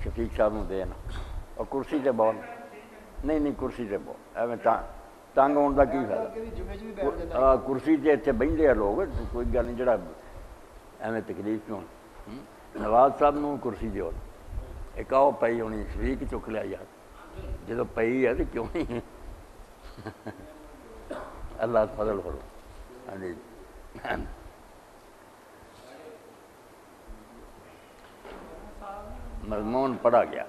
شفیق صاحب نوں دین اور کرسی تے بول نہیں کرسی تے بول ایویں تنگ ہونے کا کی فائدہ کرسی تے اتنے بہتے ہیں لوگ کوئی گل نہیں جڑا ایویں تکلیف کیوں نواز صاحب نوں کرسی دیو ایک آؤ پئی ہونی شفیق چک لیا یار جدو پئی ہے تو کیوں نہیں اللہ فضل کرو ہاں جی مضمون پڑھا گیا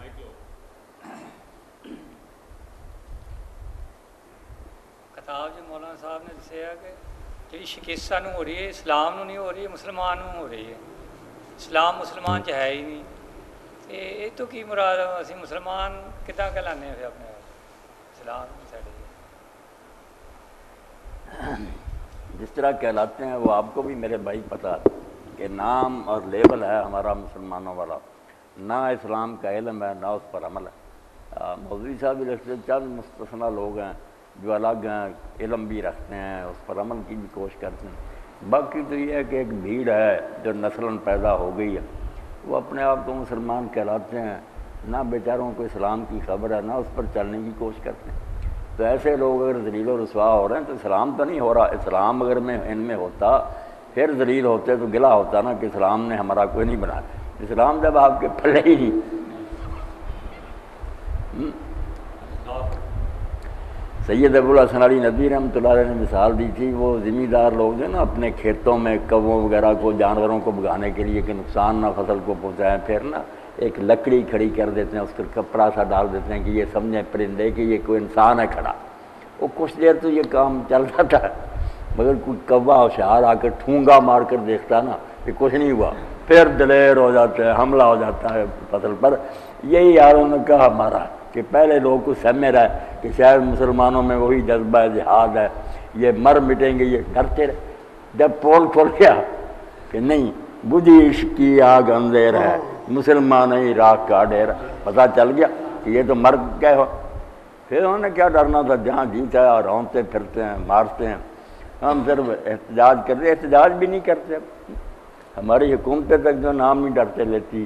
کتاب جو مولانا صاحب نے دسیا کہ جی شکست سانوں ہو رہی ہے اسلام نو نہیں ہو رہی ہے مسلمان نو ہو رہی ہے اسلام مسلمان چ ہے ہی نہیں یہ تو کی مراد اسی مسلمان کتنا کہلانے پھر اپنے اسلام جس طرح کہلاتے ہیں وہ آپ کو بھی میرے بھائی پتہ کہ نام اور لیبل ہے ہمارا مسلمانوں والا نہ اسلام کا علم ہے نہ اس پر عمل ہے مولوی صاحب بھی رکھتے چند مستثنا لوگ ہیں جو الگ ہیں علم بھی رکھتے ہیں اس پر عمل کی بھی کوشش کرتے ہیں باقی تو یہ ہے کہ ایک بھیڑ ہے جو نسلاً پیدا ہو گئی ہے وہ اپنے آپ کو مسلمان کہلاتے ہیں نہ بیچاروں کو اسلام کی خبر ہے نہ اس پر چلنے کی کوشش کرتے ہیں تو ایسے لوگ اگر ذلیل و رسوا ہو رہے ہیں تو اسلام تو نہیں ہو رہا اسلام اگر ان میں ہوتا پھر ذلیل ہوتے تو گلا ہوتا نا کہ اسلام نے ہمارا کوئی نہیں بنایا اسلام جب آپ کے پھلے ہی نہیں سید ابوالحسن علی ندوی رحمۃ اللہ علیہ نے مثال دی تھی وہ زمیندار لوگ جو نا اپنے کھیتوں میں کووں وغیرہ کو جانوروں کو بھگانے کے لیے کہ نقصان نہ فصل کو پہنچائیں پھر نا ایک لکڑی کھڑی کر دیتے ہیں اس پر کپڑا سا ڈال دیتے ہیں کہ یہ سمجھیں پرندے کہ یہ کوئی انسان ہے کھڑا وہ کچھ دیر تو یہ کام چلتا تھا مگر کوئی کوا ہوشیار آ کر ٹھونگا مار کر دیکھتا نا کہ کچھ نہیں ہوا پھر دلیر ہو جاتے ہیں حملہ ہو جاتا ہے فصل پر یہی یاروں نے کہا ہمارا کہ پہلے لوگ کو سمجھ رہا ہے کہ شاید مسلمانوں میں وہی جذبہ جہاد ہے یہ مر مٹیں گے یہ ڈرتے رہے جب پول کھول گیا کہ نہیں بجھی عشق کی آگ اندھیر ہے مسلمان ہی راک کا ڈیرا پتہ چل گیا کہ یہ تو مر گئے ہو پھر انہوں نے کیا ڈرنا تھا جہاں جی چاہے رونتے پھرتے ہیں مارتے ہیں ہم صرف احتجاج کرتے احتجاج بھی نہیں کرتے ہماری حکومتیں تک جو نام نہیں ڈرتے لیتی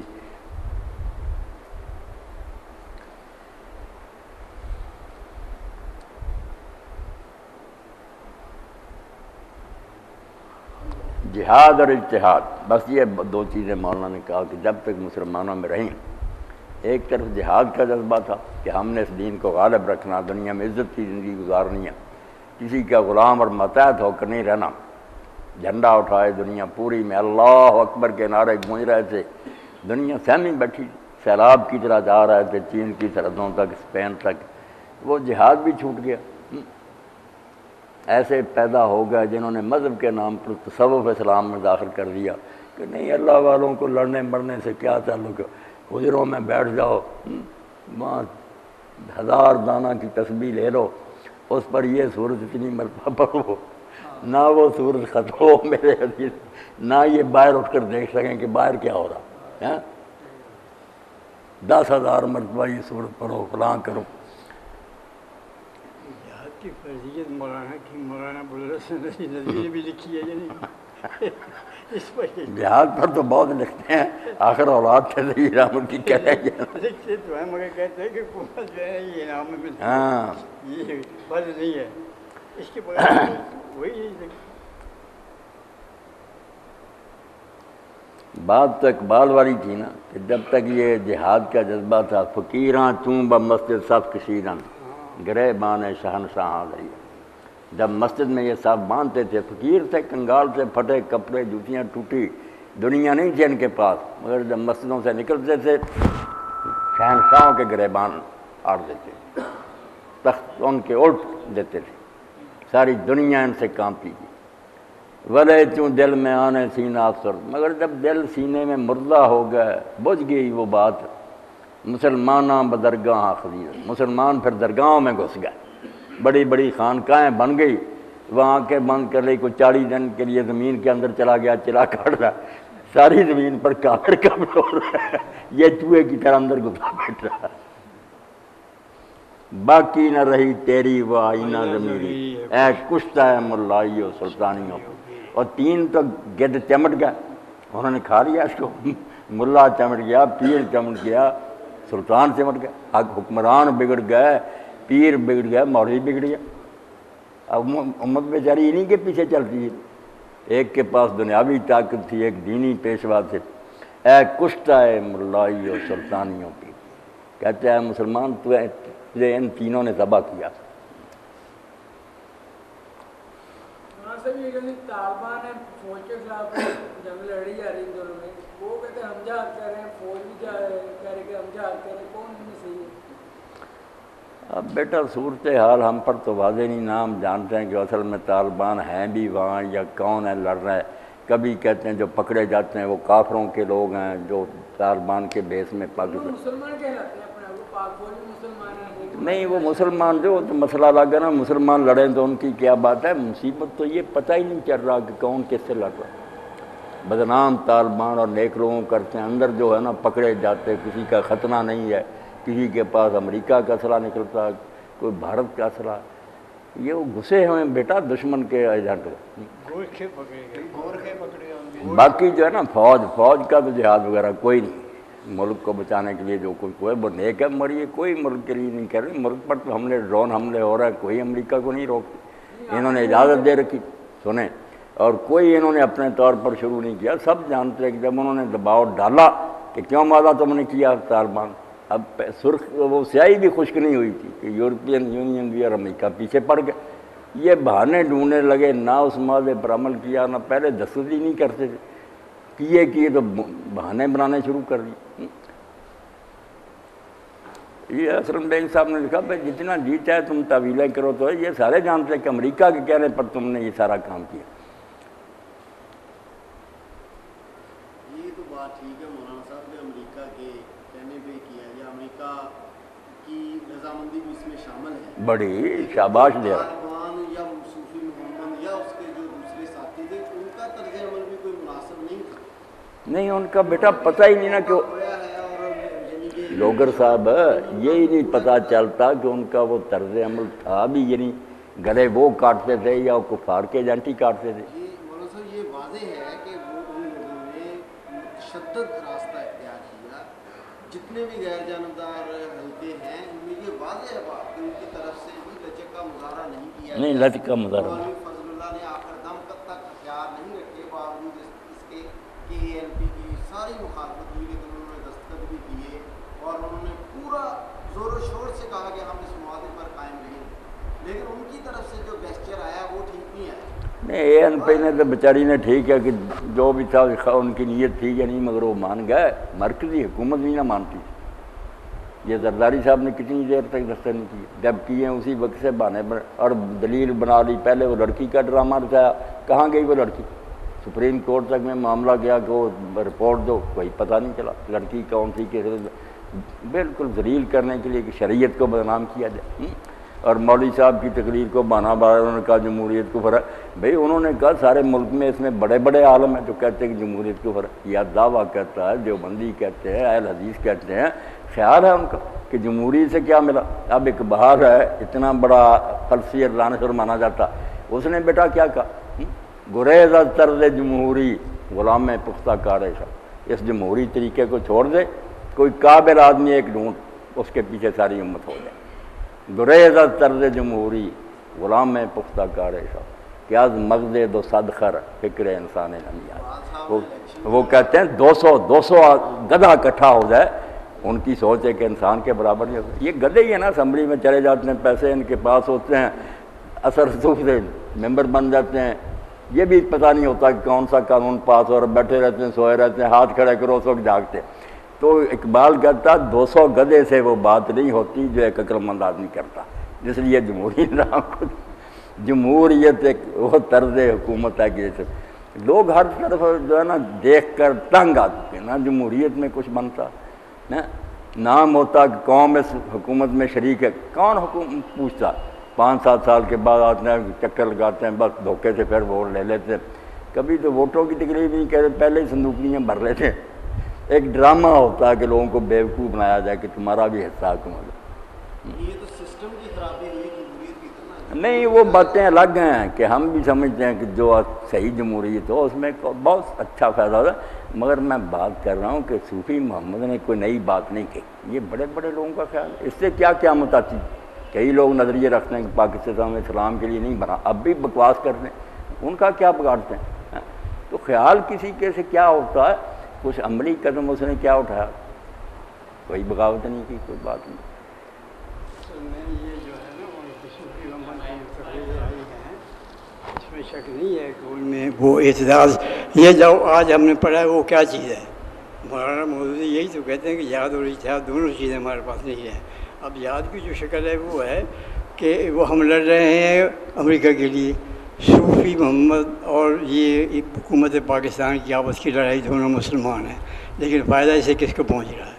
جہاد اور اجتہاد بس یہ دو چیزیں مولانا نے کہا کہ جب تک مسلمانوں میں رہیں ایک طرف جہاد کا جذبہ تھا کہ ہم نے اس دین کو غالب رکھنا دنیا میں عزت کی زندگی گزارنی ہے کسی کا غلام اور متحد ہو کر نہیں رہنا جھنڈا اٹھائے دنیا پوری میں اللہ اکبر کے نعرے گونج رہے تھے دنیا سہمی بیٹھی سیلاب کی طرح جا رہے تھے چین کی سرحدوں تک اسپین تک وہ جہاد بھی چھوٹ گیا ایسے پیدا ہو گئے جنہوں نے مذہب کے نام پر تصوف اسلام میں داخل کر دیا کہ نہیں اللہ والوں کو لڑنے مرنے سے کیا تعلق ہے حجروں میں بیٹھ جاؤ وہاں 1000 دانہ کی تسبیح لے لو اس پر یہ سورج اتنی مرتبہ پڑھو نہ وہ سورج ختم ہو میرے حدیث نہ یہ باہر اٹھ کر دیکھ سکیں کہ باہر کیا ہو رہا ہے 10,000 مرتبہ یہ سورج پڑھو فلاں کرو کی فرضیت مولانا کی مولانا ندوی نے بھی لکھی ہے یعنی اس پر جہاد پر تو بہت لکھتے ہیں آخر اولاد کے ذریعے رحمت کی کہہ رہے ہیں لکھتے تو ہیں مگر کہتے ہیں کہ حکومت جو ہے یہ نام میں ہاں یہ فرض نہیں ہے اس کے بغیر وہی بات تو اقبال والی تھی نا کہ جب تک یہ جہاد کا جذبہ تھا فقیراں چوں بہ مسجد صف کشیدن گرے بانے شہنشاہ گئی جب مسجد میں یہ صاحب باندھتے تھے فقیر تھے کنگال سے پھٹے کپڑے جوتیاں ٹوٹی دنیا نہیں تھی ان کے پاس مگر جب مسجدوں سے نکلتے تھے شہنشاہوں کے گریبان آڑ دیتے تخت ان کے الٹ دیتے تھے ساری دنیا ان سے کانپتی تھی ولے چوں دل میں آنے سینہ افسر مگر جب دل سینے میں مردہ ہو گئے بجھ گئی وہ بات مسلمانہ بدرگاہ خدیر مسلمان پھر درگاہوں میں گھس گئے بڑی بڑی خانقاہیں بن گئی وہاں کے بند کر لی کوئی 40 دن کے لیے زمین کے اندر چلا گیا چلا کاٹ رہا ساری زمین پر کافر کا بٹور رہا ہے یہ چوہے کی طرح اندر گھسا بیٹھ رہا باقی نہ رہی تیری وہ آئینہ ضمیری اے کشتہ ہے ملائی و سلطانیوں اور 3 تو گد چمٹ گئے انہوں نے کھا لیا اس کو ملا چمٹ گیا، پیر چمٹ گیا، سلطان چمٹ گیا، حکمران بگڑ گئے، پیر بگڑ گیا، مولوی بگڑ گیا۔ اب امت بیچاری انہیں کے پیچھے چلتی ہے۔ ایک کے پاس دنیاوی طاقت تھی، ایک دینی پیشوا تھے۔ اے کشتہ ہے ملائی اور سلطانیوں کی، کہتے ہیں مسلمان تجھے ان تینوں نے ذبح کیا۔ طالبان ہے فوج کے خلاف جنگ لڑی جا رہی دونوں میں، وہ کہتے ہیں ہم جہاد کر رہے ہیں، فوج بھی کہہ رہے کہ ہم جہاد کر رہے ہیں، کون ان میں صحیح ہے؟ اب بیٹا صورتحال ہم پر تو واضح نہیں، نام جانتے ہیں کہ اصل میں طالبان ہیں بھی وہاں یا کون ہے لڑ رہا ہے۔ کبھی کہتے ہیں جو پکڑے جاتے ہیں وہ کافروں کے لوگ ہیں جو طالبان کے بیس میں پاکستان، مسلمان کہلاتے ہیں اپنے آپ کو، پاک فوج بھی مسلمان ہیں۔ نہیں وہ مسلمان جو تو مسئلہ الگ ہے نا، مسلمان لڑیں تو ان کی کیا بات ہے، مصیبت تو یہ پتہ ہی نہیں چل رہا کہ کون کس سے لڑ رہا ہے۔ بدنام طالبان اور نیک لوگوں کرتے ہیں، اندر جو ہے نا پکڑے جاتے، کسی کا ختنہ نہیں ہے، کسی کے پاس امریکہ کا اسلحہ نکلتا، کوئی بھارت کا اسلحہ، یہ وہ گھسے ہوئے بیٹا دشمن کے ایجنٹ۔ گورکھے پکڑے گئے، باقی جو ہے نا فوج کا تو جہاد وغیرہ کوئی نہیں، ملک کو بچانے کے لیے جو کوئی وہ نیک ہے مریے، کوئی ملک کے لیے نہیں کر رہے۔ ملک پر تو حملے ڈرون حملے ہو رہا ہے، کوئی امریکہ کو نہیں روکتے، انہوں نے اجازت دے رکھی سنیں، اور کوئی انہوں نے اپنے طور پر شروع نہیں کیا۔ سب جانتے ہیں کہ جب انہوں نے دباؤ ڈالا کہ کیوں مادا تم نے کیا طالبان، اب سرخ وہ سیاہی بھی خشک نہیں ہوئی تھی کہ یورپین یونین بھی اور امریکہ پیچھے پڑ گئے، یہ بہانے ڈھونڈنے لگے، نہ اس معاہدے پر عمل کیا، نہ پہلے دستخط ہی نہیں کرتے تھے، کیے تو بہانے بنانے شروع کر دیے۔ یہ اسلم بینگ صاحب نے لکھا بھائی جتنا جی چاہے تم تعویلیں کرو، تو یہ سارے جانتے ہیں کہ امریکہ کے کہنے پر تم نے یہ سارا کام کیا۔ یہ تو بات ٹھیک ہے مولانا صاحب نے امریکہ کے کہنے پہ کیا ہے، یا امریکہ کی رضامندی بھی اس میں شامل ہے، بڑی شاباش دیا۔ طالبان یا صوفی محمد یا اس کے جو دوسرے ساتھی تھے ان کا طرز عمل بھی کوئی مناسب نہیں تھا، نہیں ان کا بیٹا پتہ ہی نہیں نا کہ لوگر صاحب یہی نہیں پتہ چلتا کہ ان کا وہ طرز عمل تھا بھی، یعنی گلے وہ کاٹتے تھے یا وہ کفار کے ایجنٹ ہی کاٹتے تھے۔ مولانا صاحب یہ واضح ہے کہ وہ ان لوگوں نے متشدد راستہ اختیار کیا، جتنے بھی غیر جانبدار حلقے ہیں ان میں یہ واضح ہے بات کہ ان کی طرف سے بھی لچک کا مظاہرہ نہیں کیا، نہیں لچک کا مظاہرہ مولوی فضل اللہ نے آخر دم تک ہتھیار نہیں رکھے، باوجود اس کے کہ اے ایل پی کی ساری مخالفت ہوئی، لیکن انہوں نے دستخط بھی کیے اور انہوں نے پورا زور و شور سے کہا کہ ہم اس معاہدے پر قائم رہیں، لیکن ان کی طرف سے جو گیسچر آیا وہ ٹھیک نہیں آیا۔ نہیں اے این پی نے تو بیچاری نے ٹھیک ہے کہ جو بھی تھا ان کی نیت تھی یا نہیں، مگر وہ مان گئے، مرکزی حکومت بھی نہ مانتی۔ یہ زرداری صاحب نے کتنی دیر تک دستخط نہیں کیے، جب کیے اسی وقت سے بہانے پر اور دلیل بنا لی۔ پہلے وہ لڑکی کا ڈرامہ رچایا، کہاں گئی وہ لڑکی؟ سپریم کورٹ تک میں معاملہ گیا کہ وہ رپورٹ دو، کوئی پتہ نہیں چلا لڑکی کون تھی، کس بالکل ذلیل کرنے کے لیے کہ شریعت کو بدنام کیا جائے۔ اور مولوی صاحب کی تقریر کو بہانا بنا، انہوں نے کہا جمہوریت کو فرق، بھئی انہوں نے کہا سارے ملک میں اس میں بڑے بڑے عالم ہیں جو کہتے ہیں کہ جمہوریت کو فرق، یا دعویٰ کہتا ہے، دیوبندی کہتے ہیں، اہل حدیث کہتے ہیں، خیال ہے ان کا کہ جمہوریت سے کیا ملا۔ اب ایک بہار ہے اتنا بڑا فلسفی اور دانشور مانا جاتا، اس نے بیٹا کیا کہا، گریز از طرز جمہوری غلام پختہ کار ہے، اس جمہوری طریقے کو چھوڑ دے، کوئی قابل آدمی ایک ڈھونڈ، اس کے پیچھے ساری امت ہو جائے۔ گریز از طرز جمہوری غلام پختہ کار ہے، کیا مغز دو صد خر فکر انسان نمیاد۔ وہ کہتے ہیں 200 گدھا اکٹھا ہو جائے، ان کی سوچ ہے کہ انسان کے برابر نہیں ہوتا۔ یہ گدھے ہی ہے نا، اسمبلی میں چلے جاتے ہیں، پیسے ان کے پاس ہوتے ہیں، اثر رسوخ سے ممبر بن جاتے ہیں، یہ بھی پتہ نہیں ہوتا کہ کون سا قانون پاس ہو رہا، بیٹھے رہتے ہیں، سوئے رہتے ہیں، ہاتھ کھڑے کرو اس وقت جاگتے۔ تو اقبال کہتا 200 گدھے سے وہ بات نہیں ہوتی جو ایک عقل مند آدمی کرتا، اس لیے جمہوری نظام کو جمہوریت ایک وہ طرز حکومت ہے کہ جیسے لوگ ہر طرف جو ہے نا دیکھ کر تنگ آ چکے ہیں نا، جمہوریت میں کچھ بنتا نا، نام ہوتا کہ قوم اس حکومت میں شریک ہے، کون حکومت پوچھتا، 5-7 سال کے بعد آتے ہیں، چکر لگاتے ہیں، بس دھوکے سے پھر ووٹ لے لیتے ہیں، کبھی تو ووٹوں کی تکلیف نہیں کہتے، پہلے ہی صندوقیاں بھر لیتے ہیں۔ ایک ڈرامہ ہوتا ہے کہ لوگوں کو بیوقوف بنایا جائے کہ تمہارا بھی حصہ حکومت ہے۔ یہ تو سسٹم کی خرابی ہوئی، جمہوریت کی اتنا نہیں وہ باتیں الگ ہیں کہ ہم بھی سمجھتے ہیں کہ جو صحیح جمہوریت ہو اس میں بہت اچھا فائدہ ہوتا ہے، مگر میں بات کر رہا ہوں کہ صوفی محمد نے کوئی نئی بات نہیں کہی، یہ بڑے بڑے لوگوں کا خیال ہے، اس سے کیا قیامت آتی؟ کئی لوگ نظریے رکھتے ہیں کہ پاکستان میں اسلام کے لیے نہیں بنا، اب بھی بکواس کرتے ہیں، ان کا کیا بگاڑتے ہیں؟ تو خیال کسی کے سے کیا ہوتا ہے، کچھ عملی قدم اس نے کیا اٹھایا؟ کوئی بغاوت نہیں کی، کوئی بات نہیں۔ میں یہ جو ہے نا وہ صوفی محمد کی تقریریں آئی ہیں، اس میں شک نہیں ہے کہ ان میں وہ اعتدال، یہ جو آج ہم نے پڑھا ہے وہ کیا چیز ہے؟ مولانا مودودی یہی تو کہتے ہیں کہ یاد اور اتحاد دونوں چیزیں ہمارے پاس نہیں ہیں۔ اب یاد کی جو شکل ہے وہ ہے کہ وہ ہم لڑ رہے ہیں امریکہ کے لیے، صوفی محمد اور یہ حکومت پاکستان کی آپس کی لڑائی دونوں مسلمان ہیں، لیکن فائدہ اسے کس کو پہنچ رہا ہے؟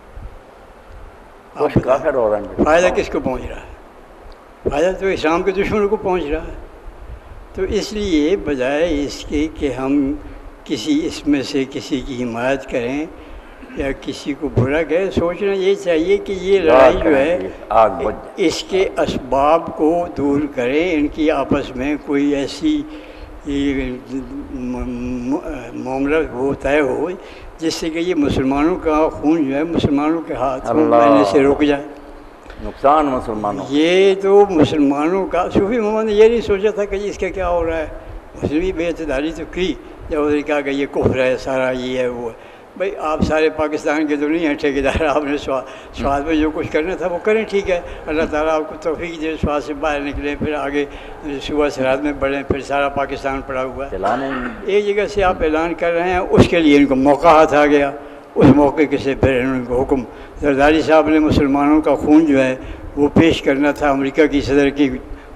کچھ کافر ہو رہا ہے، فائدہ کس کو پہنچ رہا ہے؟ فائدہ تو اسلام کے دشمنوں کو پہنچ رہا ہے۔ تو اس لیے بجائے اس کے کہ ہم کسی اس میں سے کسی کی حمایت کریں یا کسی کو برا کہیں، سوچنا یہ چاہیے کہ یہ لڑائی جو ہے اس کے اسباب کو دور کریں، ان کی آپس میں کوئی ایسی معاملہ ہو طے ہو جس سے کہ یہ مسلمانوں کا خون جو ہے مسلمانوں کے ہاتھوں بہنے سے رک جائے، نقصان مسلمانوں۔ یہ تو مسلمانوں کا، صوفی محمد نے یہ نہیں سوچا تھا کہ اس کا کیا ہو رہا ہے، اس نے بھی بے اعتدالی تو کی جب اس نے کہا کہ یہ کفر ہے سارا، یہ ہے وہ ہے۔ بھائی آپ سارے پاکستان کے تو نہیں ہیں ٹھیکیدار، آپ نے سواد میں جو کچھ کرنا تھا وہ کریں، ٹھیک ہے، اللہ تعالیٰ آپ کو توفیق دے، سواد سے باہر نکلیں، پھر آگے صبح سرحد میں بڑھیں، پھر سارا پاکستان پڑا ہوا ہے۔ ایک جگہ سے آپ اعلان کر رہے ہیں، اس کے لیے ان کو موقع ہاتھ آ گیا، اس موقع کے سے پھر ان کو حکم، زرداری صاحب نے مسلمانوں کا خون جو ہے وہ پیش کرنا تھا امریکہ کی صدر کی،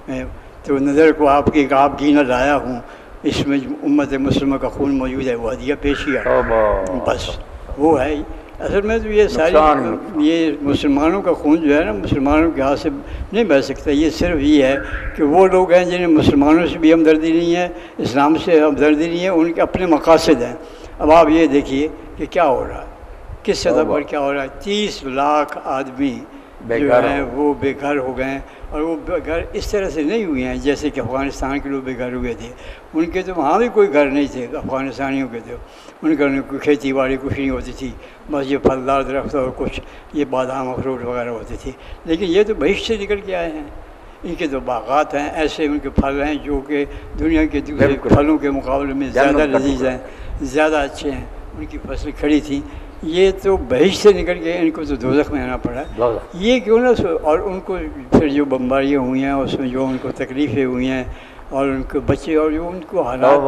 تو نظر کو آپ کی آپ کی نہ لایا ہوں، اس میں امت مسلمہ کا خون موجود ہے، وہ ہدیہ پیش کیا، بس وہ ہے۔ اصل میں تو یہ ساری یہ مسلمانوں کا خون جو ہے نا مسلمانوں کے ہاتھ سے نہیں بہ سکتا، یہ صرف یہ ہے کہ وہ لوگ ہیں جنہیں مسلمانوں سے بھی ہمدردی نہیں ہے، اسلام سے ہمدردی نہیں ہے، ان کے اپنے مقاصد ہیں۔ اب آپ یہ دیکھیے کہ کیا ہو رہا ہے، کس سطح پر کیا ہو رہا ہے، 30 لاکھ آدمی جو ہیں وہ بے گھر ہو گئے ہیں، اور وہ بے گھر اس طرح سے نہیں ہوئے ہیں جیسے کہ افغانستان کے لوگ بے گھر ہوئے تھے، ان کے تو وہاں بھی کوئی گھر نہیں تھے افغانستانیوں کے، تو ان کے کوئی کھیتی باڑی کچھ نہیں ہوتی تھی، بس یہ پھلدار درخت اور کچھ یہ بادام اخروٹ وغیرہ ہوتی تھی، لیکن یہ تو بہشت سے نکل کے آئے ہیں، ان کے تو باغات ہیں، ایسے ان کے پھل ہیں جو کہ دنیا کے دوسرے پھلوں کے مقابلے میں زیادہ لذیذ ہیں، زیادہ اچھے ہیں، ان کی فصلیں کھڑی تھیں، یہ تو بہشت سے نکل کے ان کو تو دوزخ میں آنا پڑا، یہ کیوں نہ، اور ان کو پھر جو بمباریاں ہوئی ہیں اس میں جو ان کو تکلیفیں ہوئی ہیں، اور ان کے بچے اور جو ان کو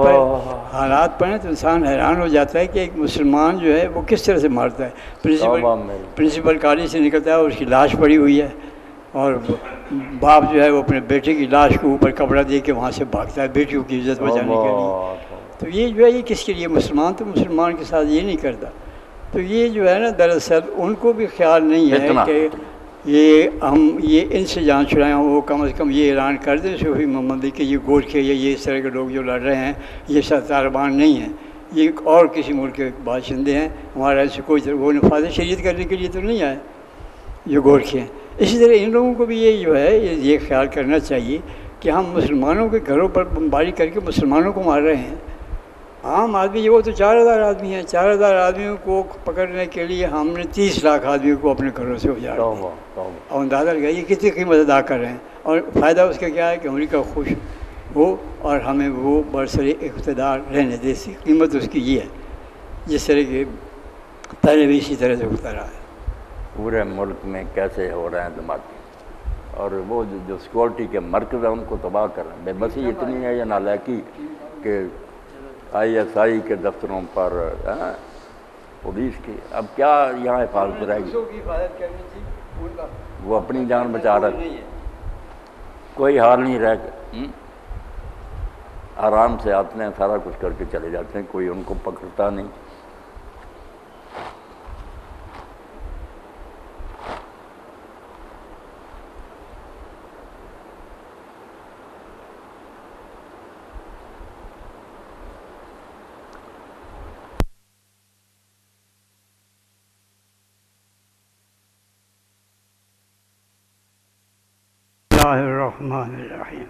حالات پڑھیں تو انسان حیران ہو جاتا ہے کہ ایک مسلمان جو ہے وہ کس طرح سے مارتا ہے، پرنسپل کالج سے نکلتا ہے اور اس کی لاش پڑی ہوئی ہے، اور باپ جو ہے وہ اپنے بیٹے کی لاش کو اوپر کپڑا دے کے وہاں سے بھاگتا ہے بیٹیوں کی عزت بچانے کے لیے، تو یہ جو ہے یہ کس کے لیے، مسلمان تو مسلمان کے ساتھ یہ نہیں کرتا، تو یہ جو ہے نا دراصل ان کو بھی خیال نہیں ہے کہ یہ ان سے جان چھڑائیں، وہ کم از کم یہ اعلان کر دیں صوفی محمد کہ یہ گورکھے یا یہ اس طرح کے لوگ جو لڑ رہے ہیں یہ سب طالبان نہیں ہیں، یہ اور کسی ملک کے باشندے ہیں، ہمارا ایسے کوئی وہ نفاذ شریعت کرنے کے لیے تو نہیں آئے، یہ گورکھے ہیں۔ اسی طرح ان لوگوں کو بھی یہ جو ہے یہ خیال کرنا چاہیے کہ ہم مسلمانوں کے گھروں پر بمباری کر کے مسلمانوں کو مار رہے ہیں، عام آدمی وہ تو 4000 آدمی ہیں، 4000 آدمیوں کو پکڑنے کے لیے ہم نے 30 لاکھ آدمیوں کو اپنے گھروں سے اجاڑ دیا، اور اندازہ لگائیے یہ کتنی قیمت ادا کر رہے ہیں، اور فائدہ اس کا کیا ہے کہ امریکہ خوش ہو اور ہمیں وہ برسر اقتدار رہنے دے، قیمت اس کی یہ ہے، جس طرح کہ پہلے بھی اسی طرح سے ہوتا رہا ہے۔ پورے ملک میں کیسے ہو رہے ہیں دھماکے، اور وہ جو سیکورٹی کے مرکز ہیں ان کو تباہ کر رہے ہیں، بے بسی اتنی ہے یا نالائکی کہ ISI کے دفتروں پر پولیس کی، اب کیا یہاں حفاظت رہے گی، وہ اپنی جان بچا رہے ہیں، کوئی حال نہیں رہ گیا، آرام سے آتے ہیں سارا کچھ کر کے چلے جاتے ہیں، کوئی ان کو پکڑتا نہیں۔ اللہ الرحمن الرحیم.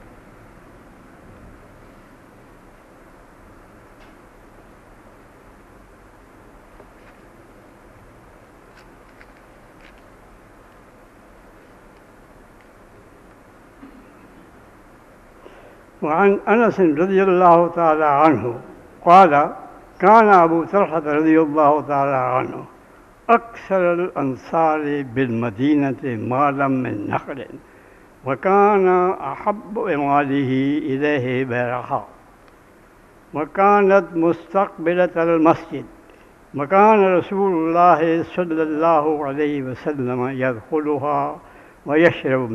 وعن انس رضی اللہ تعالی عنہ قال كان ابو طلحة رضی اللہ تعالی عنہ اکثر الانصار بالمدینة مالا من نخل وكان احب امواله الیہ بیرحاء وكانت مستقبلة المسجد وكان رسول الله صلی اللہ علیہ وسلم يدخلها ويشرب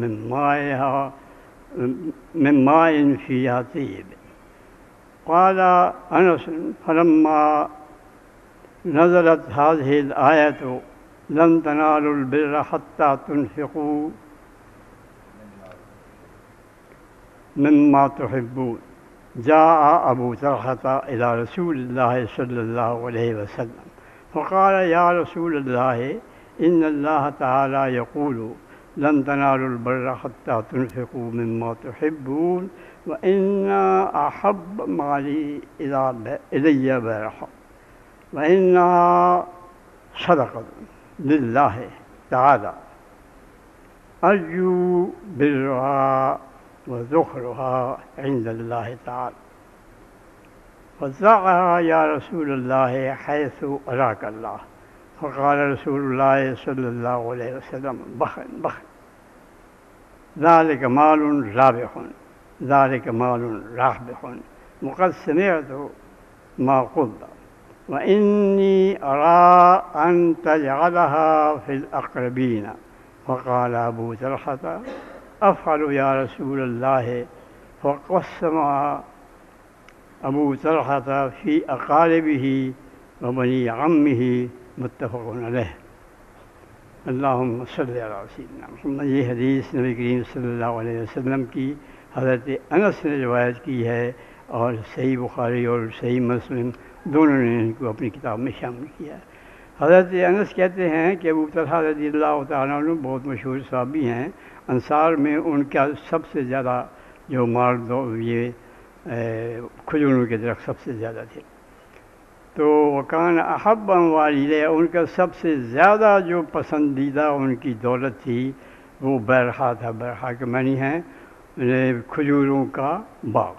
من ماء فيها طيب. قال انس فلما نزلت هذه الآية لن تنالوا البر حتى تنفقوا مما تحبون جاء أبو طلحة إلى رسول الله صلى الله عليه وسلم فقال يا رسول الله إن الله تعالى يقول لن تنالوا البر حتى تنفقوا مما تحبون وإن أحب مالي إلي برحة وإنها صدقة لله تعالى أرجو برها وذخرها عند الله تعالى فضعها يا رسول الله حيث أراك الله. فقال رسول الله صلى الله عليه وسلم بخل بخل ذلك مال رابح ذلك مال رابح وقد سمعت ما قلت وإني أرى أن تجعلها في الأقربين. فقال أبو طلحة أفعل يا رسول الله. فقسمها أبو طلحة في أقاربه وبني عمه متفق علیہ. اللہم صلی علی سیدنا محمد. یہ حدیث نبی کریم صلی اللہ علیہ وسلم کی حضرت انس نے روایت کی ہے اور صحیح بخاری اور صحیح مسلم دونوں نے ان کو اپنی کتاب میں شامل کیا ہے. حضرت انس کہتے ہیں کہ ابو طلحہ رضی اللہ تعالیٰ عنہ بہت مشہور صحابی ہیں. انصار میں ان کا سب سے زیادہ جو مال یہ کھجوروں کے درخت سب سے زیادہ تھے. تو وکان احب اموالی ان کا سب سے زیادہ جو پسندیدہ ان کی دولت تھی وہ بیرحا تھا. بیرحا کے معنی ہیں کھجوروں کا باغ.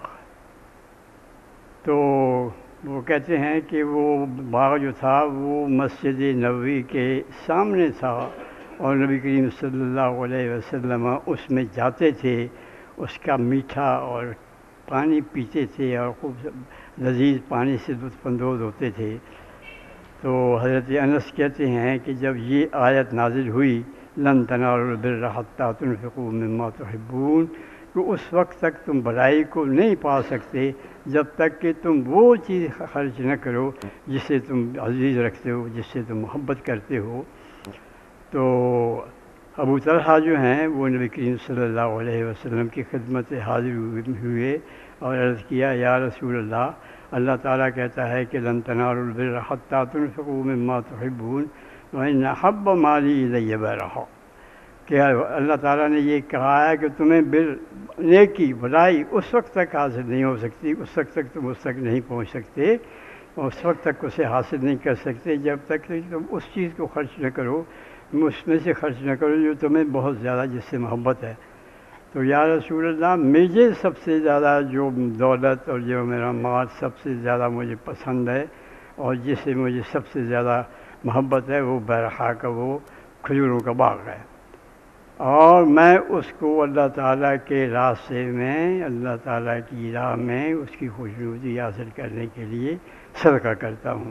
تو وہ کہتے ہیں کہ وہ باغ جو تھا وہ مسجد نبوی کے سامنے تھا اور نبی کریم صلی اللہ علیہ وسلم اس میں جاتے تھے, اس کا میٹھا اور پانی پیتے تھے اور خوب لذیذ پانی سے لطف اندوز ہوتے تھے. تو حضرت انس کہتے ہیں کہ جب یہ آیت نازل ہوئی لن تنالوا البر حتی تنفقوا مما تحبون, تو اس وقت تک تم بھلائی کو نہیں پا سکتے جب تک کہ تم وہ چیز خرچ نہ کرو جسے تم عزیز رکھتے ہو, جس سے تم محبت کرتے ہو. تو ابو طلحہ جو ہیں وہ نبی کریم صلی اللہ علیہ وسلم کی خدمت حاضر ہوئے اور عرض کیا یا رسول اللہ, اللہ تعالیٰ کہتا ہے کہ لن تنالوا البر حتی تنفقوا مما تحبون وإن أحب مالی الی بیرحاء, کہ اللہ تعالیٰ نے یہ کہا ہے کہ تمہیں نیکی بھلائی اس وقت تک حاصل نہیں ہو سکتی, اس وقت تک تم اس تک نہیں پہنچ سکتے, اس وقت تک اسے حاصل نہیں کر سکتے جب تک تم اس چیز کو خرچ نہ کرو, اس میں سے خرچ نہ کرو جو تمہیں بہت زیادہ جس سے محبت ہے. تو یا رسول اللہ مجھے سب سے زیادہ جو دولت اور جو میرا مال سب سے زیادہ مجھے پسند ہے اور جس سے مجھے سب سے زیادہ محبت ہے وہ بیرحاء کا وہ کھجوروں کا باغ ہے, اور میں اس کو اللہ تعالیٰ کے راستے میں, اللہ تعالیٰ کی راہ میں اس کی خوشنودی حاصل کرنے کے لیے صدقہ کرتا ہوں.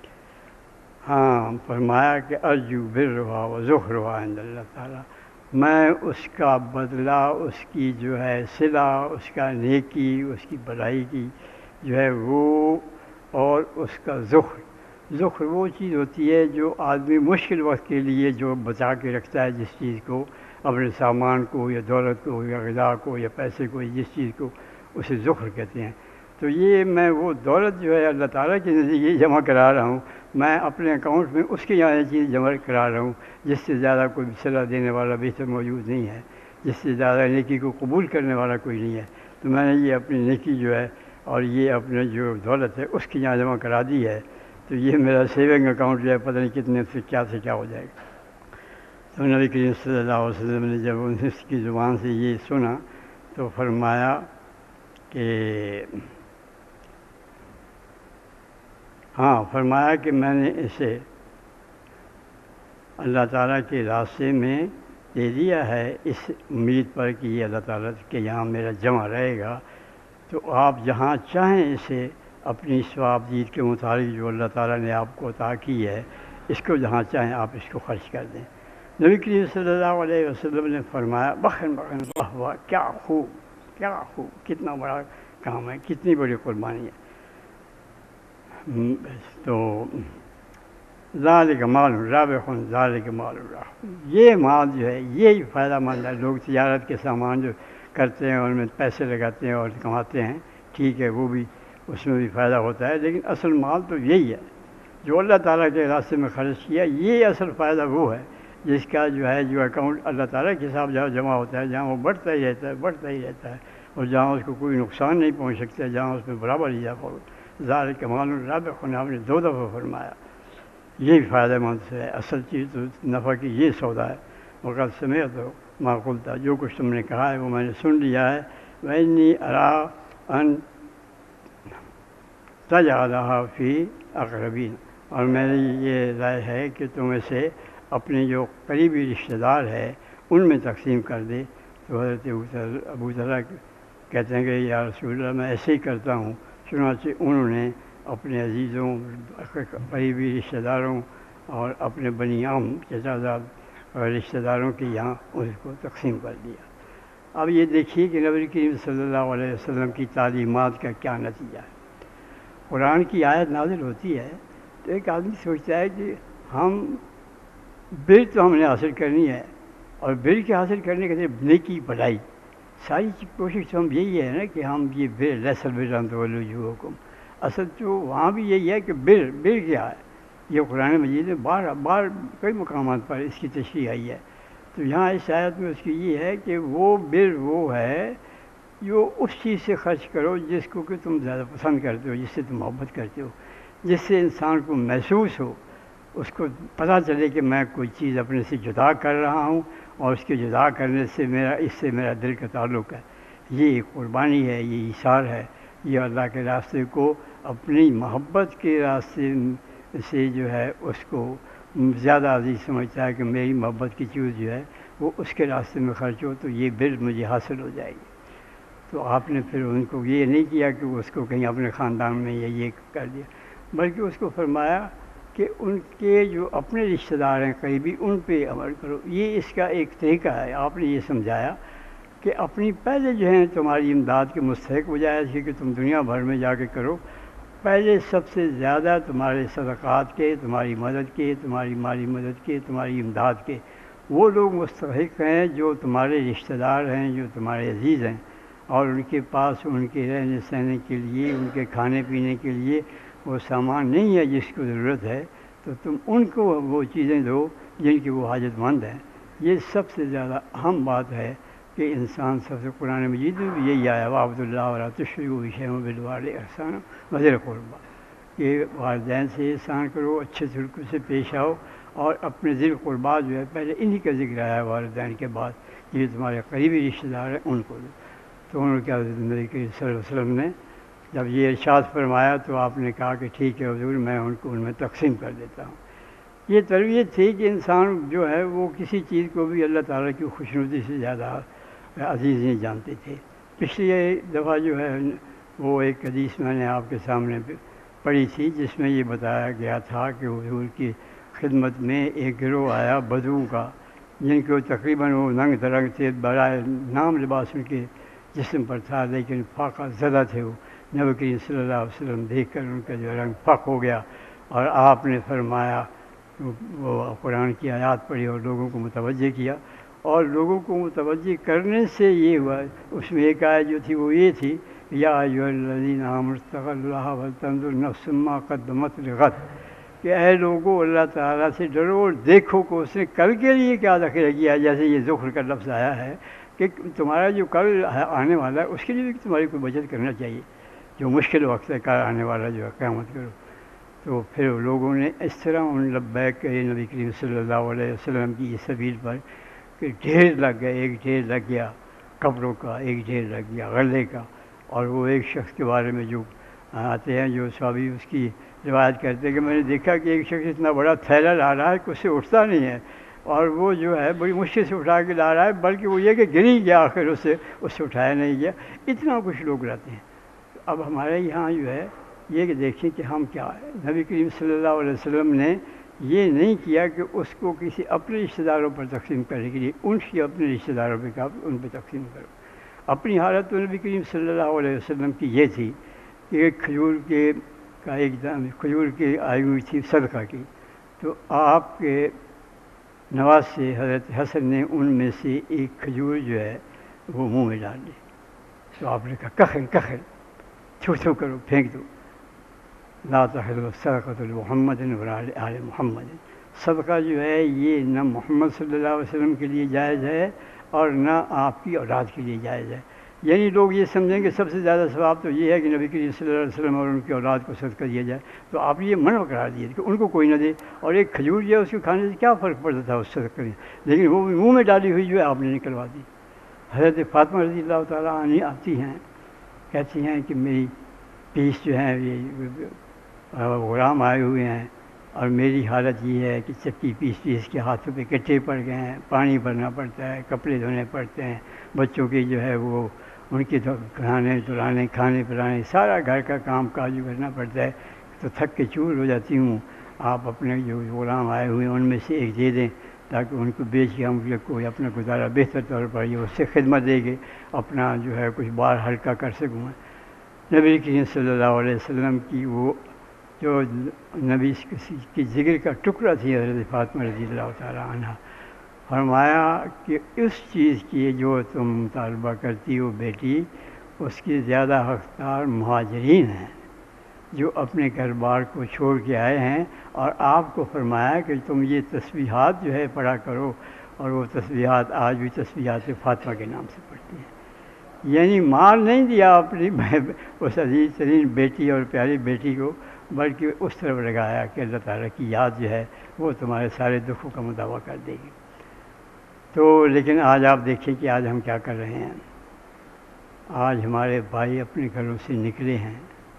ہاں فرمایا کہ ارجو برہا و ذخرہا عند اللہ تعالیٰ, میں اس کا بدلہ, اس کی جو ہے صلہ, اس کا نیکی, اس کی بھلائی کی جو ہے وہ, اور اس کا ذخر وہ چیز ہوتی ہے جو آدمی مشکل وقت کے لیے جو بچا کے رکھتا ہے جس چیز کو, اپنے سامان کو یا دولت کو یا غذا کو یا پیسے کو, جس چیز کو اسے ذخر کہتے ہیں. تو یہ میں وہ دولت جو ہے اللہ تعالیٰ کے نزدیک جمع کرا رہا ہوں, میں اپنے اکاؤنٹ میں اس کے یہاں چیز جمع کرا رہا ہوں جس سے زیادہ کوئی صلاح دینے والا بہتر موجود نہیں ہے. جس سے زیادہ نیکی کو قبول کرنے والا کوئی نہیں ہے. تو میں نے یہ اپنی نیکی جو ہے اور یہ اپنے جو دولت ہے اس کی یہاں جمع کرا دی ہے. تو یہ میرا سیونگ اکاؤنٹ جو ہے پتہ نہیں کتنے سے کیا ہو جائے گا. تو نبی کریم صلی اللہ علیہ وسلم نے جب اس کی زبان سے یہ سنا تو فرمایا کہ کہ میں نے اسے اللہ تعالیٰ کے راستے میں دے دیا ہے اس امید پر کہ یہ اللہ تعالیٰ کے یہاں میرا جمع رہے گا. تو آپ جہاں چاہیں اسے اپنی ثواب دید کے مطابق جو اللہ تعالیٰ نے آپ کو عطا کی ہے اس کو جہاں چاہیں آپ اس کو خرچ کر دیں. نبی کریم صلی اللہ علیہ وسلم نے فرمایا بخن واہ واہ کیا خوب کتنا بڑا کام ہے, کتنی بڑی قربانی ہے. تو ذالک مال رابح ذالک مال رابح, یہ مال جو ہے یہ فائدہ مند ہے. لوگ تجارت کے سامان جو کرتے ہیں ان میں پیسے لگاتے ہیں اور کماتے ہیں, ٹھیک ہے, وہ بھی اس میں بھی فائدہ ہوتا ہے, لیکن اصل مال تو یہی ہے جو اللہ تعالیٰ کے راستے میں خرچ کیا. یہ اصل فائدہ وہ ہے جس کا جو اکاؤنٹ اللہ تعالیٰ کے حساب جہاں جمع ہوتا ہے, جہاں وہ بڑھتا ہی رہتا ہے اور جہاں اس کو کوئی نقصان نہیں پہنچ سکتا, جہاں اس میں برابر اضافہ ہو. ذالک مال رابح آپ نے 2 دفعہ فرمایا. یہی فائدہ مند ہے. اصل چیز تو نفع کی یہ سودا ہے. وقت سمیت ہو معقول تھا, جو کچھ تم نے کہا ہے وہ میں نے سن لیا ہے. وَإِنِّي أَرَىٰ أَن تَجْعَلَهَا فِي أَقْرَبِينَ, اور میری یہ رائے ہے کہ تم اسے اپنے جو قریبی رشتہ دار ہے ان میں تقسیم کر دے. تو حضرت ابو ذر کہتے ہیں کہ یا رسول اللہ میں ایسے ہی کرتا ہوں. چنانچہ انہوں نے اپنے عزیزوں, قریبی رشتہ داروں اور اپنے بنی عم چچا زاد رشتہ داروں کے یہاں اس کو تقسیم کر دیا. اب یہ دیکھیے کہ نبی کریم صلی اللہ علیہ وسلم کی تعلیمات کا کیا نتیجہ ہے. قرآن کی آیت نازل ہوتی ہے تو ایک آدمی سوچتا ہے کہ بر تو ہم نے حاصل کرنی ہے, اور بر کے حاصل کرنے کے لیے نیکی بڑائی ساری کوشش تو ہم یہی ہے نا کہ ہم یہ بر لیسل بران تو وجوہکم. اصل تو وہاں بھی یہی ہے کہ بر کیا ہے. یہ قرآن مجید میں بار کئی مقامات پر اس کی تشریح آئی ہے. تو یہاں اس آیت میں اس کی یہ ہے کہ وہ بر وہ ہے جو اس چیز سے خرچ کرو جس کو کہ تم زیادہ پسند کرتے ہو, جس سے تم محبت کرتے ہو, جس سے انسان کو محسوس ہو, اس کو پتہ چلے کہ میں کوئی چیز اپنے سے جدا کر رہا ہوں اور اس کے جدا کرنے سے میرا دل کا تعلق ہے. یہ ایک قربانی ہے, یہ ایثار ہے. یہ اللہ کے راستے کو اپنی محبت کے راستے سے جو ہے اس کو زیادہ عزیز سمجھتا ہے کہ میری محبت کی چیز جو ہے وہ اس کے راستے میں خرچ ہو تو یہ بر مجھے حاصل ہو جائے گی. تو آپ نے پھر ان کو یہ نہیں کیا کہ اس کو کہیں اپنے خاندان میں یہ کر دیا, بلکہ اس کو فرمایا کہ ان کے جو اپنے رشتہ دار ہیں قریبی ان پہ عمل کرو. یہ اس کا ایک طریقہ ہے. آپ نے یہ سمجھایا کہ اپنی پہلے جو ہیں تمہاری امداد کے مستحق بجائے اس کہ تم دنیا بھر میں جا کے کرو, پہلے سب سے زیادہ تمہارے صدقات کے, تمہاری مدد کے, تمہاری مالی مدد کے, تمہاری امداد کے وہ لوگ مستحق ہیں جو تمہارے رشتہ دار ہیں, جو تمہارے عزیز ہیں, اور ان کے پاس ان کے رہنے سہنے کے لیے, ان کے کھانے پینے کے لیے وہ سامان نہیں ہے جس کو ضرورت ہے, تو تم ان کو وہ چیزیں دو جن کی وہ حاجت مند ہیں. یہ سب سے زیادہ اہم بات ہے کہ انسان سب سے قرآن مجید میں بھی یہی آیا وعبد اللہ ولا تشرکوا بہ بالوالدین احسانا وذی القربی, کہ والدین سے احسان کرو, اچھے سلوک سے پیش آؤ, اور اپنے ذی القربیٰ جو ہے پہلے انہی کا ذکر آیا والدین کے بعد, یہ تمہارے قریبی رشتہ دار ہیں ان کو دو. تو انہوں نے کیا نبی کریم صلی اللہ علیہ وسلم نے جب یہ ارشاد فرمایا تو آپ نے کہا کہ ٹھیک ہے حضور, میں ان کو ان میں تقسیم کر دیتا ہوں. یہ تربیت تھی کہ انسان جو ہے وہ کسی چیز کو بھی اللہ تعالیٰ کی خوشنودی سے زیادہ عزیز نہیں جانتے تھے. پچھلی دفعہ جو ہے وہ ایک حدیث میں نے آپ کے سامنے پڑھی تھی جس میں یہ بتایا گیا تھا کہ حضور کی خدمت میں ایک گروہ آیا بدو کا, جن کو تقریباً وہ ننگ درنگ تھے, برائے نام لباس ان کے جسم پر تھا لیکن فاقہ زدہ تھے. وہ نبی کریم صلی اللہ علیہ وسلم دیکھ کر ان کا جو رنگ فاق ہو گیا, اور آپ نے فرمایا وہ قرآن کی آیات پڑھی اور لوگوں کو متوجہ کیا, اور لوگوں کو متوجہ کرنے سے یہ ہوا. اس میں ایک آیت جو تھی وہ یہ تھی یا ایھا الذین آمنوا اتقوا اللہ ولتنظر نفس ما قدمت لغد, کہ اے لوگوں اللہ تعالیٰ سے ڈرو اور دیکھو کہ اس نے کل کے لیے کیا ذخیرہ کیا. جیسے یہ ذکر کا لفظ آیا ہے کہ تمہارا جو کل آنے والا ہے اس کے لیے بھی تمہاری کوئی بچت کرنا چاہیے، جو مشکل وقت ہے کل آنے والا جو ہے قیامت کرو۔ تو پھر لوگوں نے اس طرح ان لبیک نبی کریم صلی اللہ علیہ وسلم کی اس سبیل پر کہ ڈھیر لگ گیا، ایک ڈھیر لگ گیا قبروں کا، ایک ڈھیر لگ گیا غلے کا۔ اور وہ ایک شخص کے بارے میں جو آتے ہیں جو صحابی اس کی روایت کرتے ہیں کہ میں نے دیکھا کہ ایک شخص اتنا بڑا تھیلا لا رہا ہے کہ اس سے اٹھتا نہیں ہے، اور وہ جو ہے بڑی مشکل سے اٹھا کے لا رہا ہے، بلکہ وہ یہ کہ گر ہی گیا آخر اس سے اٹھایا نہیں گیا۔ اتنا کچھ لوگ رہتے ہیں۔ اب ہمارے یہاں جو ہے یہ کہ دیکھیں کہ ہم کیا ہے، نبی کریم صلی اللہ علیہ وسلم نے یہ نہیں کیا کہ اس کو کسی اپنے رشتہ داروں پر تقسیم کرنے کے لیے، ان کی اپنے رشتہ داروں پہ کہا ان پہ تقسیم کرو۔ اپنی حالت تو نبی کریم صلی اللہ علیہ وسلم کی یہ تھی کہ ایک کھجور کی آئی ہوئی تھی صدقہ کی، تو آپ کے نواز سے حضرت حسن نے ان میں سے ایک کھجور جو ہے وہ منہ میں ڈال دی، تو آپ نے کہا کخل چھو کرو، پھینک دو۔ لا تحل صدقۃ محمد ولا آل محمد، صدقہ جو ہے یہ نہ محمد صلی اللہ علیہ وسلم کے لیے جائز ہے اور نہ آپ کی اولاد کے لیے جائز ہے۔ یعنی لوگ یہ سمجھیں کہ سب سے زیادہ ثواب تو یہ ہے کہ نبی کریم صلی اللہ علیہ وسلم اور ان کی اولاد کو صدقہ دیا جائے، تو آپ یہ منع قرار دیے کہ ان کو کوئی نہ دے، اور ایک کھجور جو ہے اس کو کھانے سے کیا فرق پڑتا تھا اس صدقے میں، لیکن وہ منہ میں ڈالی ہوئی جو ہے آپ نے نکلوا دی۔ حضرت فاطمہ رضی اللہ تعالیٰ عنہ آتی ہیں، کہتی ہیں کہ میری پیس جو ہیں یہ غلام آئے ہوئے ہیں، اور میری حالت یہ ہے کہ چکی پیس کے ہاتھوں پہ کٹے پڑ گئے ہیں، پانی بھرنا پڑتا ہے، کپڑے دھونے پڑتے ہیں، بچوں کے جو ہے وہ ان کے کھانے دلانے، کھانے پلانے، سارا گھر کا کام کاج کرنا پڑتا ہے، تو تھک کے چور ہو جاتی ہوں۔ آپ اپنے جو غلام آئے ہوئے ہیں ان میں سے ایک دے دیں تاکہ ان کو بیچ کے ہم کوئی اپنا گزارا بہتر طور پر یہ اس سے خدمت دے کے اپنا جو ہے کچھ بار ہلکا کر سکوں۔ نبی کریم صلی اللہ علیہ وسلم کی وہ جو نبی کی ذکر کا ٹکڑا تھی حضرت فاطمہ رضی اللہ تعالیٰ عنہ، فرمایا کہ اس چیز کی جو تم مطالبہ کرتی ہو بیٹی، اس کی زیادہ حقدار مہاجرین ہیں جو اپنے گھر بار کو چھوڑ کے آئے ہیں، اور آپ کو فرمایا کہ تم یہ تسبیحات جو ہے پڑھا کرو، اور وہ تسبیحات آج بھی تسبیحات فاطمہ کے نام سے پڑھتی ہیں۔ یعنی مال نہیں دیا اپنی اس عزیز ترین بیٹی اور پیاری بیٹی کو، بلکہ اس طرف لگایا کہ اللہ تعالیٰ کی یاد جو ہے وہ تمہارے سارے دکھوں کا مداوع کر دے گی۔ تو لیکن آج آپ دیکھیں کہ آج ہم کیا کر رہے ہیں۔ آج ہمارے بھائی اپنے گھروں سے نکلے ہیں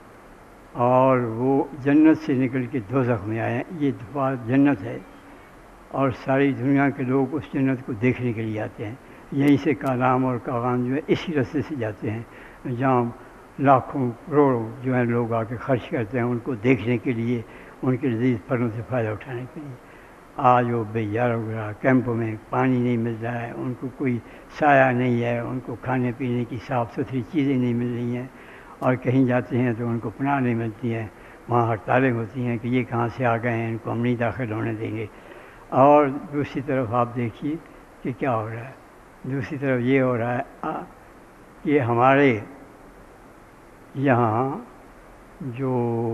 اور وہ جنت سے نکل کے دوزخ میں آئے ہیں۔ یہ دفعہ جنت ہے اور ساری دنیا کے لوگ اس جنت کو دیکھنے کے لیے آتے ہیں۔ یہیں سے کالام اور کاغان جو ہے اسی راستے سے جاتے ہیں، جہاں لاکھوں کروڑوں جو ہیں لوگ آ کے خرچ کرتے ہیں ان کو دیکھنے کے لیے، ان کے لذیذ پھلوں سے فائدہ اٹھانے کے لیے۔ آج وہ بے یار ہو گیا، کیمپوں میں پانی نہیں مل رہا ہے، ان کو کوئی سایہ نہیں ہے، ان کو کھانے پینے کی صاف ستھری چیزیں نہیں مل رہی ہیں، اور کہیں جاتے ہیں تو ان کو پناہ نہیں ملتی ہے، وہاں ہڑتالیں ہوتی ہیں کہ یہ کہاں سے آ گئے ہیں، ان کو ہم نہیں داخل ہونے دیں گے۔ اور دوسری طرف آپ دیکھیے کہ کیا ہو رہا ہے، دوسری طرف یہ ہو رہا ہے کہ ہمارے یہاں جو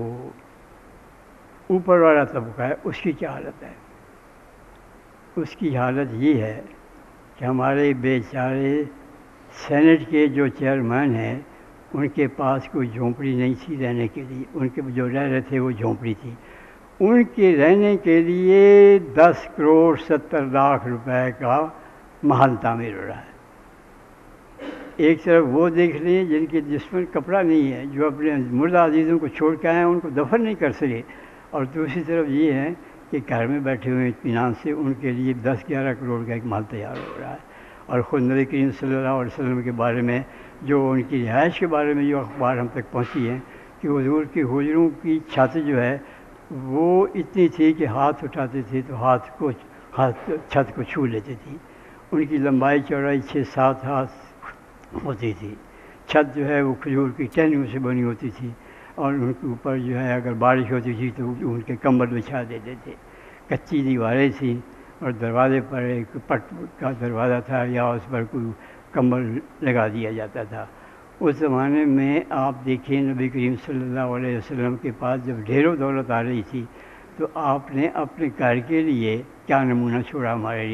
اوپر والا طبقہ ہے اس کی کیا حالت ہے۔ اس کی حالت یہ ہے کہ ہمارے بیچارے سینٹ کے جو چیئرمین ہیں ان کے پاس کوئی جھونپڑی نہیں تھی رہنے کے لیے، ان کے جو رہ رہے تھے وہ جھونپڑی تھی، ان کے رہنے کے لیے 10 کروڑ 70 لاکھ روپے کا محل تعمیر ہو رہا ہے۔ ایک طرف وہ دیکھ لیں جن کے جسم میں کپڑا نہیں ہے، جو اپنے مردہ عزیزوں کو چھوڑ کے آئے ہیں ان کو دفن نہیں کر سکے، اور دوسری طرف یہ ہے کہ گھر میں بیٹھے ہوئے اطمینان سے ان کے لیے 10-11 کروڑ کا ایک محل تیار ہو رہا ہے۔ اور خود نبی کریم صلی اللہ علیہ وسلم کے بارے میں جو ان کی رہائش کے بارے میں جو اخبار ہم تک پہنچی ہیں کہ حضور کی حجروں کی چھت جو ہے وہ اتنی تھی کہ ہاتھ اٹھاتے تھے تو ہاتھ چھت کو چھو لیتے تھے، ان کی لمبائی چوڑائی 6-7 ہاتھ ہوتی تھی، چھت جو ہے وہ کھجور کی ٹہنیوں سے بنی ہوتی تھی، اور ان کے اوپر جو ہے اگر بارش ہوتی تھی تو ان کے کمبل بچھا دیتے تھے، کچی دیواریں تھیں، اور دروازے پر ایک پٹ کا دروازہ تھا یا اس پر کوئی کمبل لگا دیا جاتا تھا۔ اس زمانے میں آپ دیکھیں نبی کریم صلی اللہ علیہ وسلم کے پاس جب ڈھیر و دولت آ رہی تھی تو آپ نے اپنے گھر کے لیے کیا نمونہ چھوڑا ہمارے لیے۔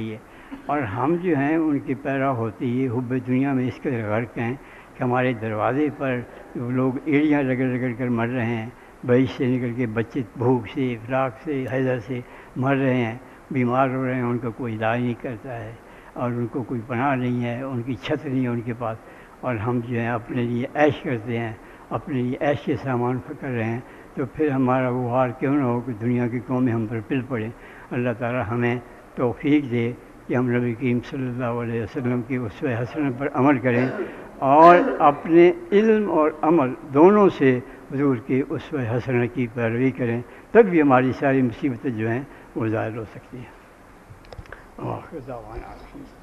اور ہم جو ہیں ان کی پیرا ہوتی ہے حب دنیا میں اس قدر غرق ہیں کہ ہمارے دروازے پر لوگ ایڑیاں رگڑ رگڑ کر مر رہے ہیں، بہش سے نکل کے بچے بھوک سے، فراق سے، حیضہ سے مر رہے ہیں، بیمار ہو رہے ہیں، ان کا کوئی علاج نہیں کرتا ہے اور ان کو کوئی پناہ نہیں ہے، ان کی چھت نہیں ہے ان کے پاس، اور ہم جو ہیں اپنے لیے عیش کرتے ہیں، اپنے لیے عیش کے سامان کر رہے ہیں، تو پھر ہمارا وہ حال کیوں نہ ہو کہ دنیا کی قومیں ہم پر پل پڑیں۔ اللہ تعالی ہمیں توفیق دے کہ ہم نبی کریم صلی اللہ علیہ وسلم کی اسوہ حسنہ پر عمل کریں اور اپنے علم اور عمل دونوں سے حضور کی اسوہ حسنہ کی پیروی کریں، تب بھی ہماری ساری مصیبتیں جو ہیں وہ ظاہر ہو سکتی ہیں۔ آخر دعوانا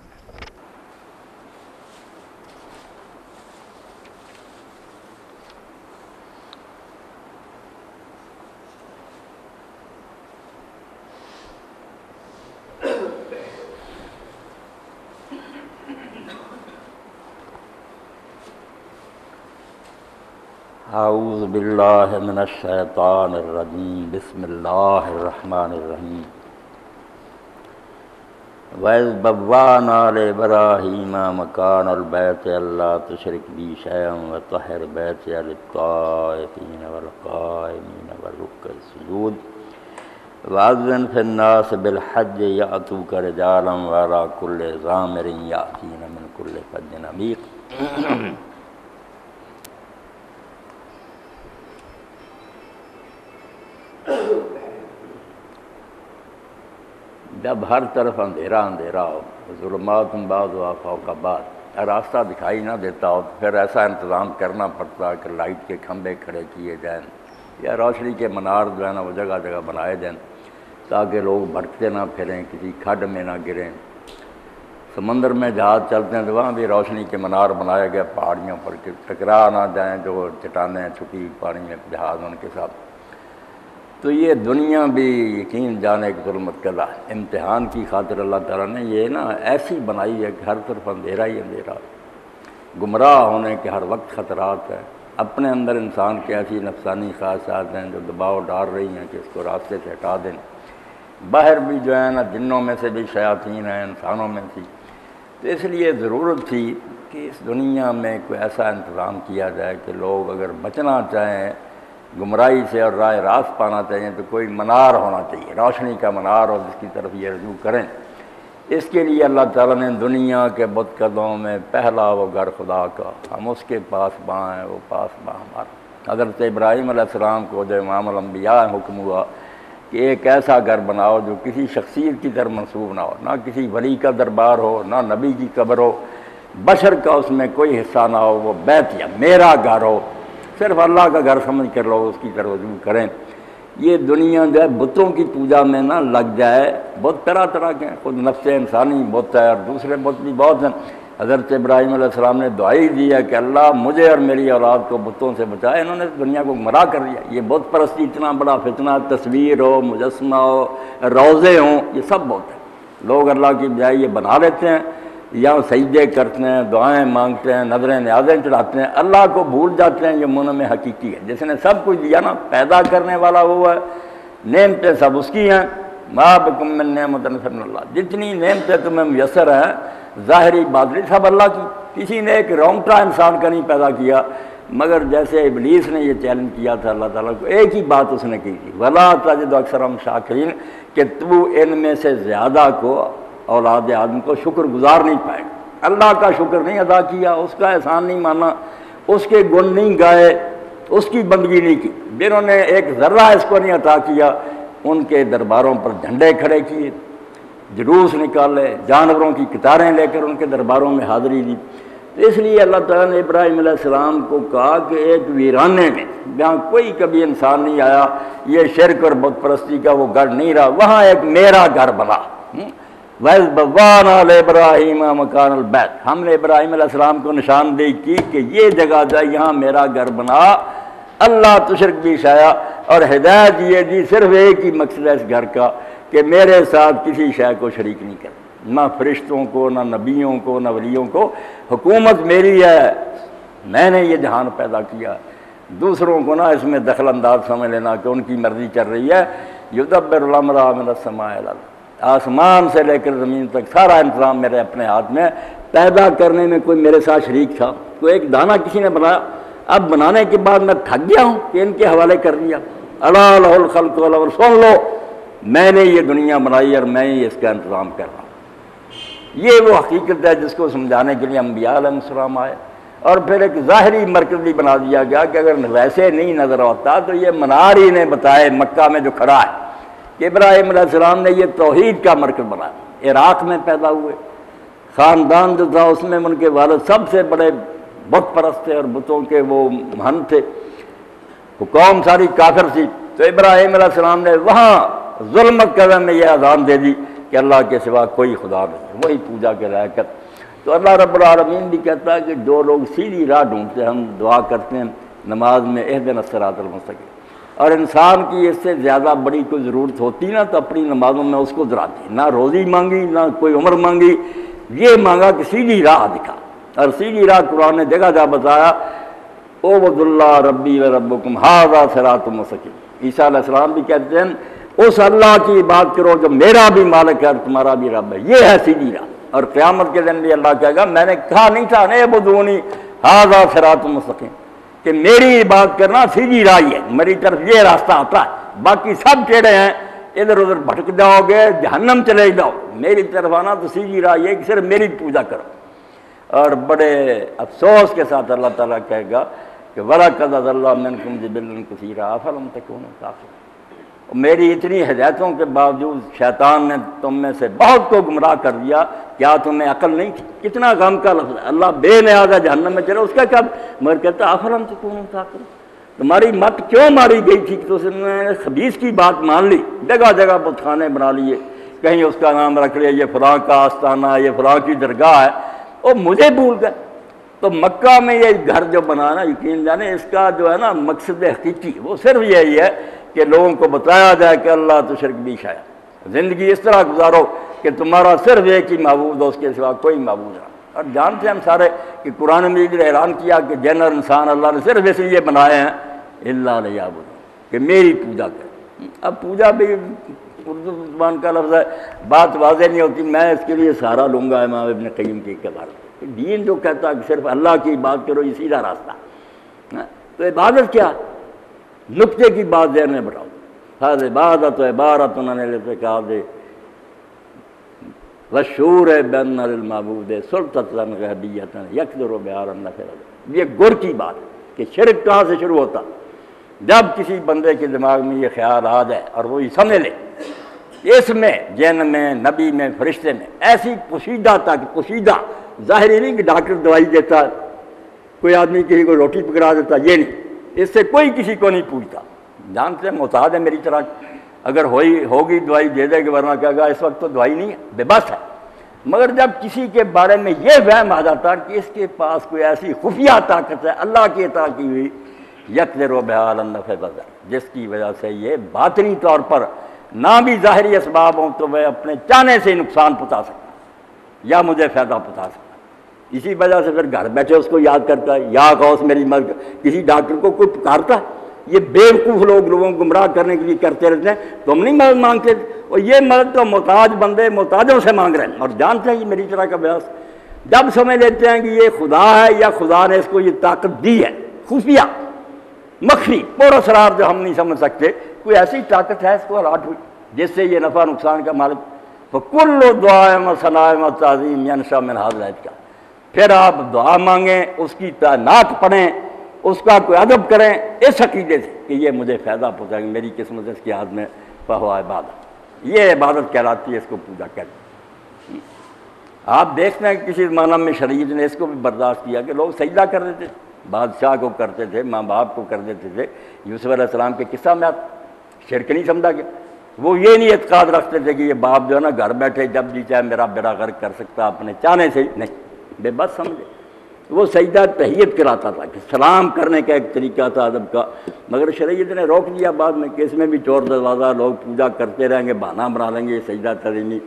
اعوذ باللہ من الشیطان الرجیم، بسم اللہ الرحمن الرحیم۔ وَإِذْ بَوَّأْنَا لِإِبْرَاهِيمَ مَكَانَ الْبَيْتِ أَلَّا تُشْرِكْ بِي شَيْئًا وَطَهِّرْ بَيْتِيَ لِلطَّائِفِينَ وَالْقَائِمِينَ وَالرُّكَّعِ السُّجُودِ وَأَذِّنْ فِي النَّاسِ بِالْحَجِّ يَأْتُوكَ رِجَالًا وَعَلَىٰ كُلِّ ضَامِرٍ يَأْتِينَ مِنْ كُلِّ فَجٍّ عَمِيقٍ۔ جب ہر طرف اندھیرا اندھیرا ہو، ظلمات بعضها فوق بعض، راستہ دکھائی نہ دیتا ہو، تو پھر ایسا انتظام کرنا پڑتا ہے کہ لائٹ کے کھمبے کھڑے کیے جائیں یا روشنی کے منار جو ہے نا وہ جگہ جگہ بنائے جائیں تاکہ لوگ بھٹکتے نہ پھریں، کسی کھڈ میں نہ گریں۔ سمندر میں جہاز چلتے ہیں تو وہاں بھی روشنی کے منار بنائے گئے پہاڑیوں پر کہ ٹکرا نہ جائیں جو چٹانیں چھپی پانی میں جہاز ان کے ساتھ۔ تو یہ دنیا بھی یقین جانے کی ظلمت کلا امتحان کی خاطر اللہ تعالیٰ نے یہ نا ایسی بنائی ہے کہ ہر طرف اندھیرا ہی اندھیرا، گمراہ ہونے کے ہر وقت خطرات ہیں، اپنے اندر انسان کے ایسی نفسانی خواہشات ہیں جو دباؤ ڈال رہی ہیں کہ اس کو راستے سے ہٹا دیں۔ باہر بھی جو ہے نا جنوں میں سے بھی شیاطین ہیں، انسانوں میں سے، تو اس لیے ضرورت تھی کہ اس دنیا میں کوئی ایسا انتظام کیا جائے کہ لوگ اگر بچنا چاہیں گمراہی سے اور راہ راست پانا چاہیے تو کوئی منار ہونا چاہیے، روشنی کا منار ہو جس کی طرف یہ رجوع کریں۔ اس کے لیے اللہ تعالیٰ نے دنیا کے بت قدوں میں پہلا وہ گھر خدا کا، ہم اس کے پاس باں ہیں، وہ پاس باں ہمارا۔ حضرت ابراہیم علیہ السلام کو جو امام الانبیاء حکم ہوا کہ ایک ایسا گھر بناؤ جو کسی شخصیت کی طرف منسوب نہ ہو، نہ کسی ولی کا دربار ہو، نہ نبی کی قبر ہو، بشر کا اس میں کوئی حصہ نہ ہو، وہ بیت یا میرا گھر ہو، صرف اللہ کا گھر سمجھ کر لوگ اس کی طرف رجوع کریں۔ یہ دنیا جو ہے بتوں کی پوجا میں نہ لگ جائے، بت طرح طرح کے ہیں، خود نفس انسانی بت ہے اور دوسرے بت بھی بہت ہیں۔ حضرت ابراہیم علیہ السلام نے دعائی دی ہے کہ اللہ مجھے اور میری اولاد کو بتوں سے بچائے، انہوں نے دنیا کو گمراہ کر دیا۔ یہ بت پرستی اتنا بڑا فتنہ، تصویر ہو، مجسمہ ہو، روضے ہوں، یہ سب بت ہیں۔ لوگ اللہ کی بجائے یہ بنا لیتے ہیں، یا سجدے کرتے ہیں، دعائیں مانگتے ہیں، نظریں نیازیں چڑھاتے ہیں، اللہ کو بھول جاتے ہیں۔ یہ منعم حقیقی ہے، جس نے سب کچھ دیا نا، پیدا کرنے والا وہ ہے، نعمتیں سب اس کی ہیں۔ ما بکم من نعمت فمن اللہ، جتنی نعمتیں تمہیں میسر ہیں ظاہری باطنی سب اللہ کی۔ کسی نے ایک رونگٹا انسان کا نہیں پیدا کیا، مگر جیسے ابلیس نے یہ چیلنج کیا تھا اللہ تعالیٰ کو، ایک ہی بات اس نے کی تھی، وَلَا تَجِدُ أَكْثَرَهُمْ شَاكِرِينَ، کہ تو ان میں سے زیادہ کو اولاد آدم کو شکر گزار نہیں پائے گا۔ اللہ کا شکر نہیں ادا کیا، اس کا احسان نہیں مانا، اس کے گن نہیں گائے، اس کی بندگی نہیں کی، جنہوں نے ایک ذرہ اس کو نہیں عطا کیا ان کے درباروں پر جھنڈے کھڑے کیے، جلوس نکالے، جانوروں کی قطاریں لے کر ان کے درباروں میں حاضری دی۔ اس لیے اللہ تعالیٰ نے ابراہیم علیہ السلام کو کہا کہ ایک ویرانے میں جہاں کوئی کبھی انسان نہیں آیا، یہ شرک اور بت پرستی کا وہ گھر نہیں رہا، وہاں ایک میرا گھر بنا۔ وَإِذْ بَوَّأْنَا لِإِبْرَاهِيمَ مَكَانَ الْبَيْتِ، ہم نے ابراہیم علیہ السلام کو نشاندہی کی کہ یہ جگہ جا، یہاں میرا گھر بنا، اللہ تشرک بھی شیئا، اور ہدایت یہ دی صرف ایک ہی مقصد ہے اس گھر کا کہ میرے ساتھ کسی شے کو شریک نہیں کر، نہ فرشتوں کو، نہ نبیوں کو، نہ ولیوں کو، حکومت میری ہے، میں نے یہ جہان پیدا کیا، دوسروں کو نہ اس میں دخل انداز سمجھ لینا کہ ان کی مرضی چل رہی ہے۔ یدبر الامر من السماء الی الارض، آسمان سے لے کر زمین تک سارا انتظام میرے اپنے ہاتھ میں. پیدا کرنے میں کوئی میرے ساتھ شریک تھا؟ کوئی ایک دانہ کسی نے بنایا؟ اب بنانے کے بعد میں تھک گیا ہوں کہ ان کے حوالے کر دیا. الا لہ الخلق والامر، سن لو میں نے یہ دنیا بنائی اور میں ہی اس کا انتظام کر رہا ہوں. یہ وہ حقیقت ہے جس کو سمجھانے کے لیے انبیاء علیہ السلام آئے. اور پھر ایک ظاہری مرکز بھی بنا دیا گیا کہ اگر ویسے نہیں نظر آتا تو یہ منار ہی نے بتائے مکہ میں جو کھڑا ہے کہ ابراہیم علیہ السلام نے یہ توحید کا مرکز بنایا. عراق میں پیدا ہوئے، خاندان جو تھا اس میں ان کے والد سب سے بڑے بت پرست تھے اور بتوں کے وہ مہن تھے. وہ قوم ساری کافر تھی. تو ابراہیم علیہ السلام نے وہاں ظلمت قدم میں یہ اذان دے دی کہ اللہ کے سوا کوئی خدا نہیں، وہی پوجا کے لائق ہے. تو اللہ رب العالمین بھی کہتا ہے کہ جو لوگ سیدھی راہ ڈھونڈتے ہیں، ہم دعا کرتے ہیں نماز میں اہدنا الصراط المستقیم، اور انسان کی اس سے زیادہ بڑی کوئی ضرورت ہوتی نا تو اپنی نمازوں میں اس کو دراتی، نہ روزی مانگی نہ کوئی عمر مانگی، یہ مانگا کہ سیدھی راہ دکھا. اور سیدھی راہ قرآن نے جگہ جگہ بتایا اعبدوا اللہ ربی و ربکم ھذا صراط مستقیم. عیسیٰ علیہ السلام بھی کہتے ہیں اس اللہ کی بات کرو جو میرا بھی مالک ہے اور تمہارا بھی رب ہے، یہ ہے سیدھی راہ. اور قیامت کے دن بھی اللہ کہے گا میں نے کہا نہیں تھا اعبدونی ھذا صراط مستقیم، کہ میری بات کرنا سیدھی راہ ہے، میری طرف یہ راستہ آتا ہے، باقی سب ٹیڑھے ہیں، ادھر ادھر بھٹک جاؤ گے، جہنم چلے جاؤ. میری طرف آنا تو سیدھی راہ یہ کہ صرف میری پوجا کرو. اور بڑے افسوس کے ساتھ اللہ تعالیٰ کہے گا کہ وَلَقَدْ أَضَلَّ مِنْكُمْ جِبِلًّا كَثِيرًا أَفَلَمْ تَكُونُوا شَاكِرِينَ. میری اتنی ہدایتوں کے باوجود شیطان نے تم میں سے بہت کو گمراہ کر دیا، کیا تمہیں عقل نہیں تھی؟ کتنا غم کا لفظ ہے. اللہ بے نیاز ہے، جہنم میں چلے، اس کا کیا؟ مگر کہتا أَفَلَمْ تَكُونُوا شَاكِرِينَ. تمہاری مت کیوں ماری گئی تھی کہ تم نے خبیث کی بات مان لی، جگہ جگہ بت خانے بنا لیے، کہیں اس کا نام رکھ لیا یہ فلاں کا آستانہ، یہ فلاں کی درگاہ ہے، وہ مجھے بھول گئے. تو مکہ میں یہ گھر جو بنانا، یقین جانے اس کا جو ہے نا مقصد حقیقی وہ صرف یہی ہے کہ لوگوں کو بتایا جائے کہ اللہ تو شرک بھی شاید. زندگی اس طرح گزارو کہ تمہارا صرف ایک ہی معبود ہو، اس کے سوا کوئی معبود نہ. اور جانتے ہیں ہم سارے کہ قرآن مجید نے اعلان کیا کہ جن اور انسان اللہ نے صرف اس لیے بنائے ہیں اللہ لیعبدون، کہ میری پوجا کریں. اب پوجا بھی اردو زبان کا لفظ ہے، بات واضح نہیں ہوتی. میں اس کے لیے سہارا لوں گا امام ابن قیم کے کردار. دین جو کہتا ہے کہ صرف اللہ کی بات کرو، یہ سیدھا راستہ. تو عبادت کیا؟ نقطے کی بات ذہن میں بٹھاؤ. ہر عبادت و عبارت عن الاعتقاد والشعور بأن للمعبود سلطة غیبیۃ یقدر بہا علی النفع. یہ گر کی بات ہے کہ شرک کہاں سے شروع ہوتا؟ جب کسی بندے کے دماغ میں یہ خیال آ جائے اور وہ یہ سمجھ لے اس میں جن میں، نبی میں، فرشتے میں ایسی پوشیدہ تک، پوشیدہ ظاہری نہیں کہ ڈاکٹر دوائی دیتا ہے، کوئی آدمی کسی کو روٹی پکڑا دیتا، یہ نہیں. اس سے کوئی کسی کو نہیں پوچھتا. جانتے ہیں محتاج ہے میری طرح، اگر ہوگی دوائی دے دے گا، ورنہ کہے گا اس وقت تو دوائی نہیں ہے، بے بس ہے. مگر جب کسی کے بارے میں یہ وہم آ جاتا ہے کہ اس کے پاس کوئی ایسی خفیہ طاقت ہے اللہ کی عطا کی ہوئی، یقدر بہا علی النفع والضر، جس کی وجہ سے یہ باطنی طور پر نہ بھی ظاہری اسباب ہوں تو وہ اپنے چاہنے سے نقصان پہنچا سکتا یا مجھے فائدہ پہنچا سکتا. اسی وجہ سے پھر گھر بیٹھے اس کو یاد کرتا ہے، یا غوث میری مدد. کسی ڈاکٹر کو کوئی پکارتا ہے؟ یہ بیوقوف لوگوں کو گمراہ کرنے کے لیے کرتے رہتے ہیں. تم نہیں مدد مانگتے، اور یہ مدد تو محتاج بندے محتاجوں سے مانگ رہے ہیں. اور جانتے ہیں یہ میری طرح کا بیاس، جب سمجھ لیتے ہیں کہ یہ خدا ہے یا خدا نے اس کو یہ طاقت دی ہے، خفیہ مخفی پر اسرار جو ہم نہیں سمجھ سکتے، کوئی ایسی طاقت ہے اس کو الاٹ ہوئی جس سے یہ نفع نقصان کا مالک. فَكُلُّ دُعَاءٍ وَثَنَاءٍ وَتَعْظِيمٍ يَنشَأُ مِنْ هَذَا الْإِعْتِقَادِ. پھر آپ دعا مانگیں، اس کی نعت پڑھیں، اس کا کوئی ادب کریں اس عقیدے سے کہ یہ مجھے فائدہ پہنچائے گا، میری قسمت اس کے ہاتھ میں، فہو عبادت. یہ عبادت کہلاتی ہے، اس کو پوجا کہتے ہیں. آپ دیکھتے ہیں کسی زمانہ میں شریعت نے اس کو بھی برداشت کیا کہ لوگ سجدہ کر دیتے تھے، بادشاہ کو کرتے تھے، ماں باپ کو کر دیتے تھے. یوسف علیہ السلام کے قصہ میں آپ شرک نہیں سمجھا گیا. وہ یہ نہیں اعتقاد رکھتے تھے کہ یہ باپ جو ہے نا گھر بیٹھے جب جی چاہے میرا بیڑا غرق کر سکتا اپنے چاہنے سے. نہیں، بے بس سمجھے. وہ سجدہ تحیت کراتا تھا کہ سلام کرنے کا ایک طریقہ تھا ادب کا. مگر شریعت نے روک دیا بعد میں کہ اس میں بھی چور دروازہ لوگ پوجا کرتے رہیں گے، بہانہ بنا لیں گے. یہ سجدہ تحریمی،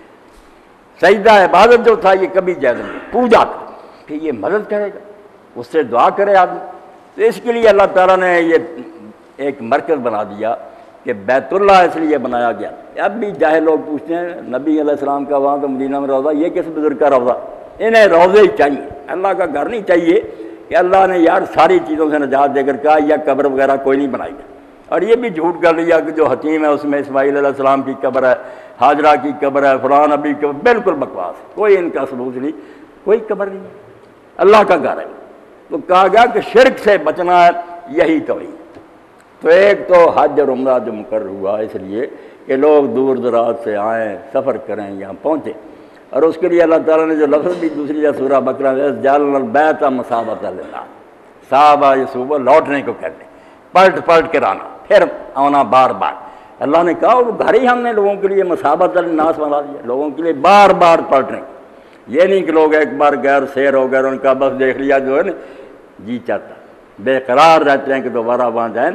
سجدہ عبادت جو تھا یہ کبھی جائز نہیں. پوجا کہ یہ مدد کرے گا، اس سے دعا کرے آدمی. تو اس کے لیے اللہ تعالیٰ نے یہ ایک مرکز بنا دیا کہ بیت اللہ اس لیے بنایا گیا۔ اب بھی جاہل لوگ پوچھتے ہیں نبی علیہ السلام کا وہاں تو مدینہ میں روضہ، یہ کس بزرگ کا روضہ؟ انہیں روضے ہی چاہیے، اللہ کا گھر نہیں چاہیے کہ اللہ نے یار ساری چیزوں سے نجات دے کر کہا یا قبر وغیرہ کوئی نہیں بنائی گا۔ اور یہ بھی جھوٹ کر لیا کہ جو حتیم ہے اس میں اسماعیل علیہ السلام کی قبر ہے، ہاجرہ کی قبر ہے، فلاں نبی کی قبر، بالکل بکواس، کوئی ان کا ثبوت نہیں، کوئی قبر نہیں، اللہ کا گھر ہے۔ تو کہا گیا کہ شرک سے بچنا ہے، یہی توحید۔ تو ایک تو حج اور عمرہ جو مقرر ہوا اس لیے کہ لوگ دور دراز سے آئیں، سفر کریں، یہاں پہنچیں، اور اس کے لیے اللہ تعالیٰ نے جو لفظ بھی دوسری جگہ سورہ بقرہ میں جعلنا البیت مثابۃ للناس، صحابہ یہ صبح لوٹنے کو کہتے ہیں، پلٹ پلٹ کر آنا، پھر آنا بار بار۔ اللہ نے کہا وہ گھر ہی ہم نے لوگوں کے لیے مثابۃ للناس بنا دیا، لوگوں کے لیے بار بار پلٹنے۔ یہ نہیں کہ لوگ ایک بار غیر سیر ہو گئے اور ان کا بس دیکھ لیا جو ہے نا جی چاہتا، بے قرار رہتے ہیں کہ دوبارہ وہاں جائیں۔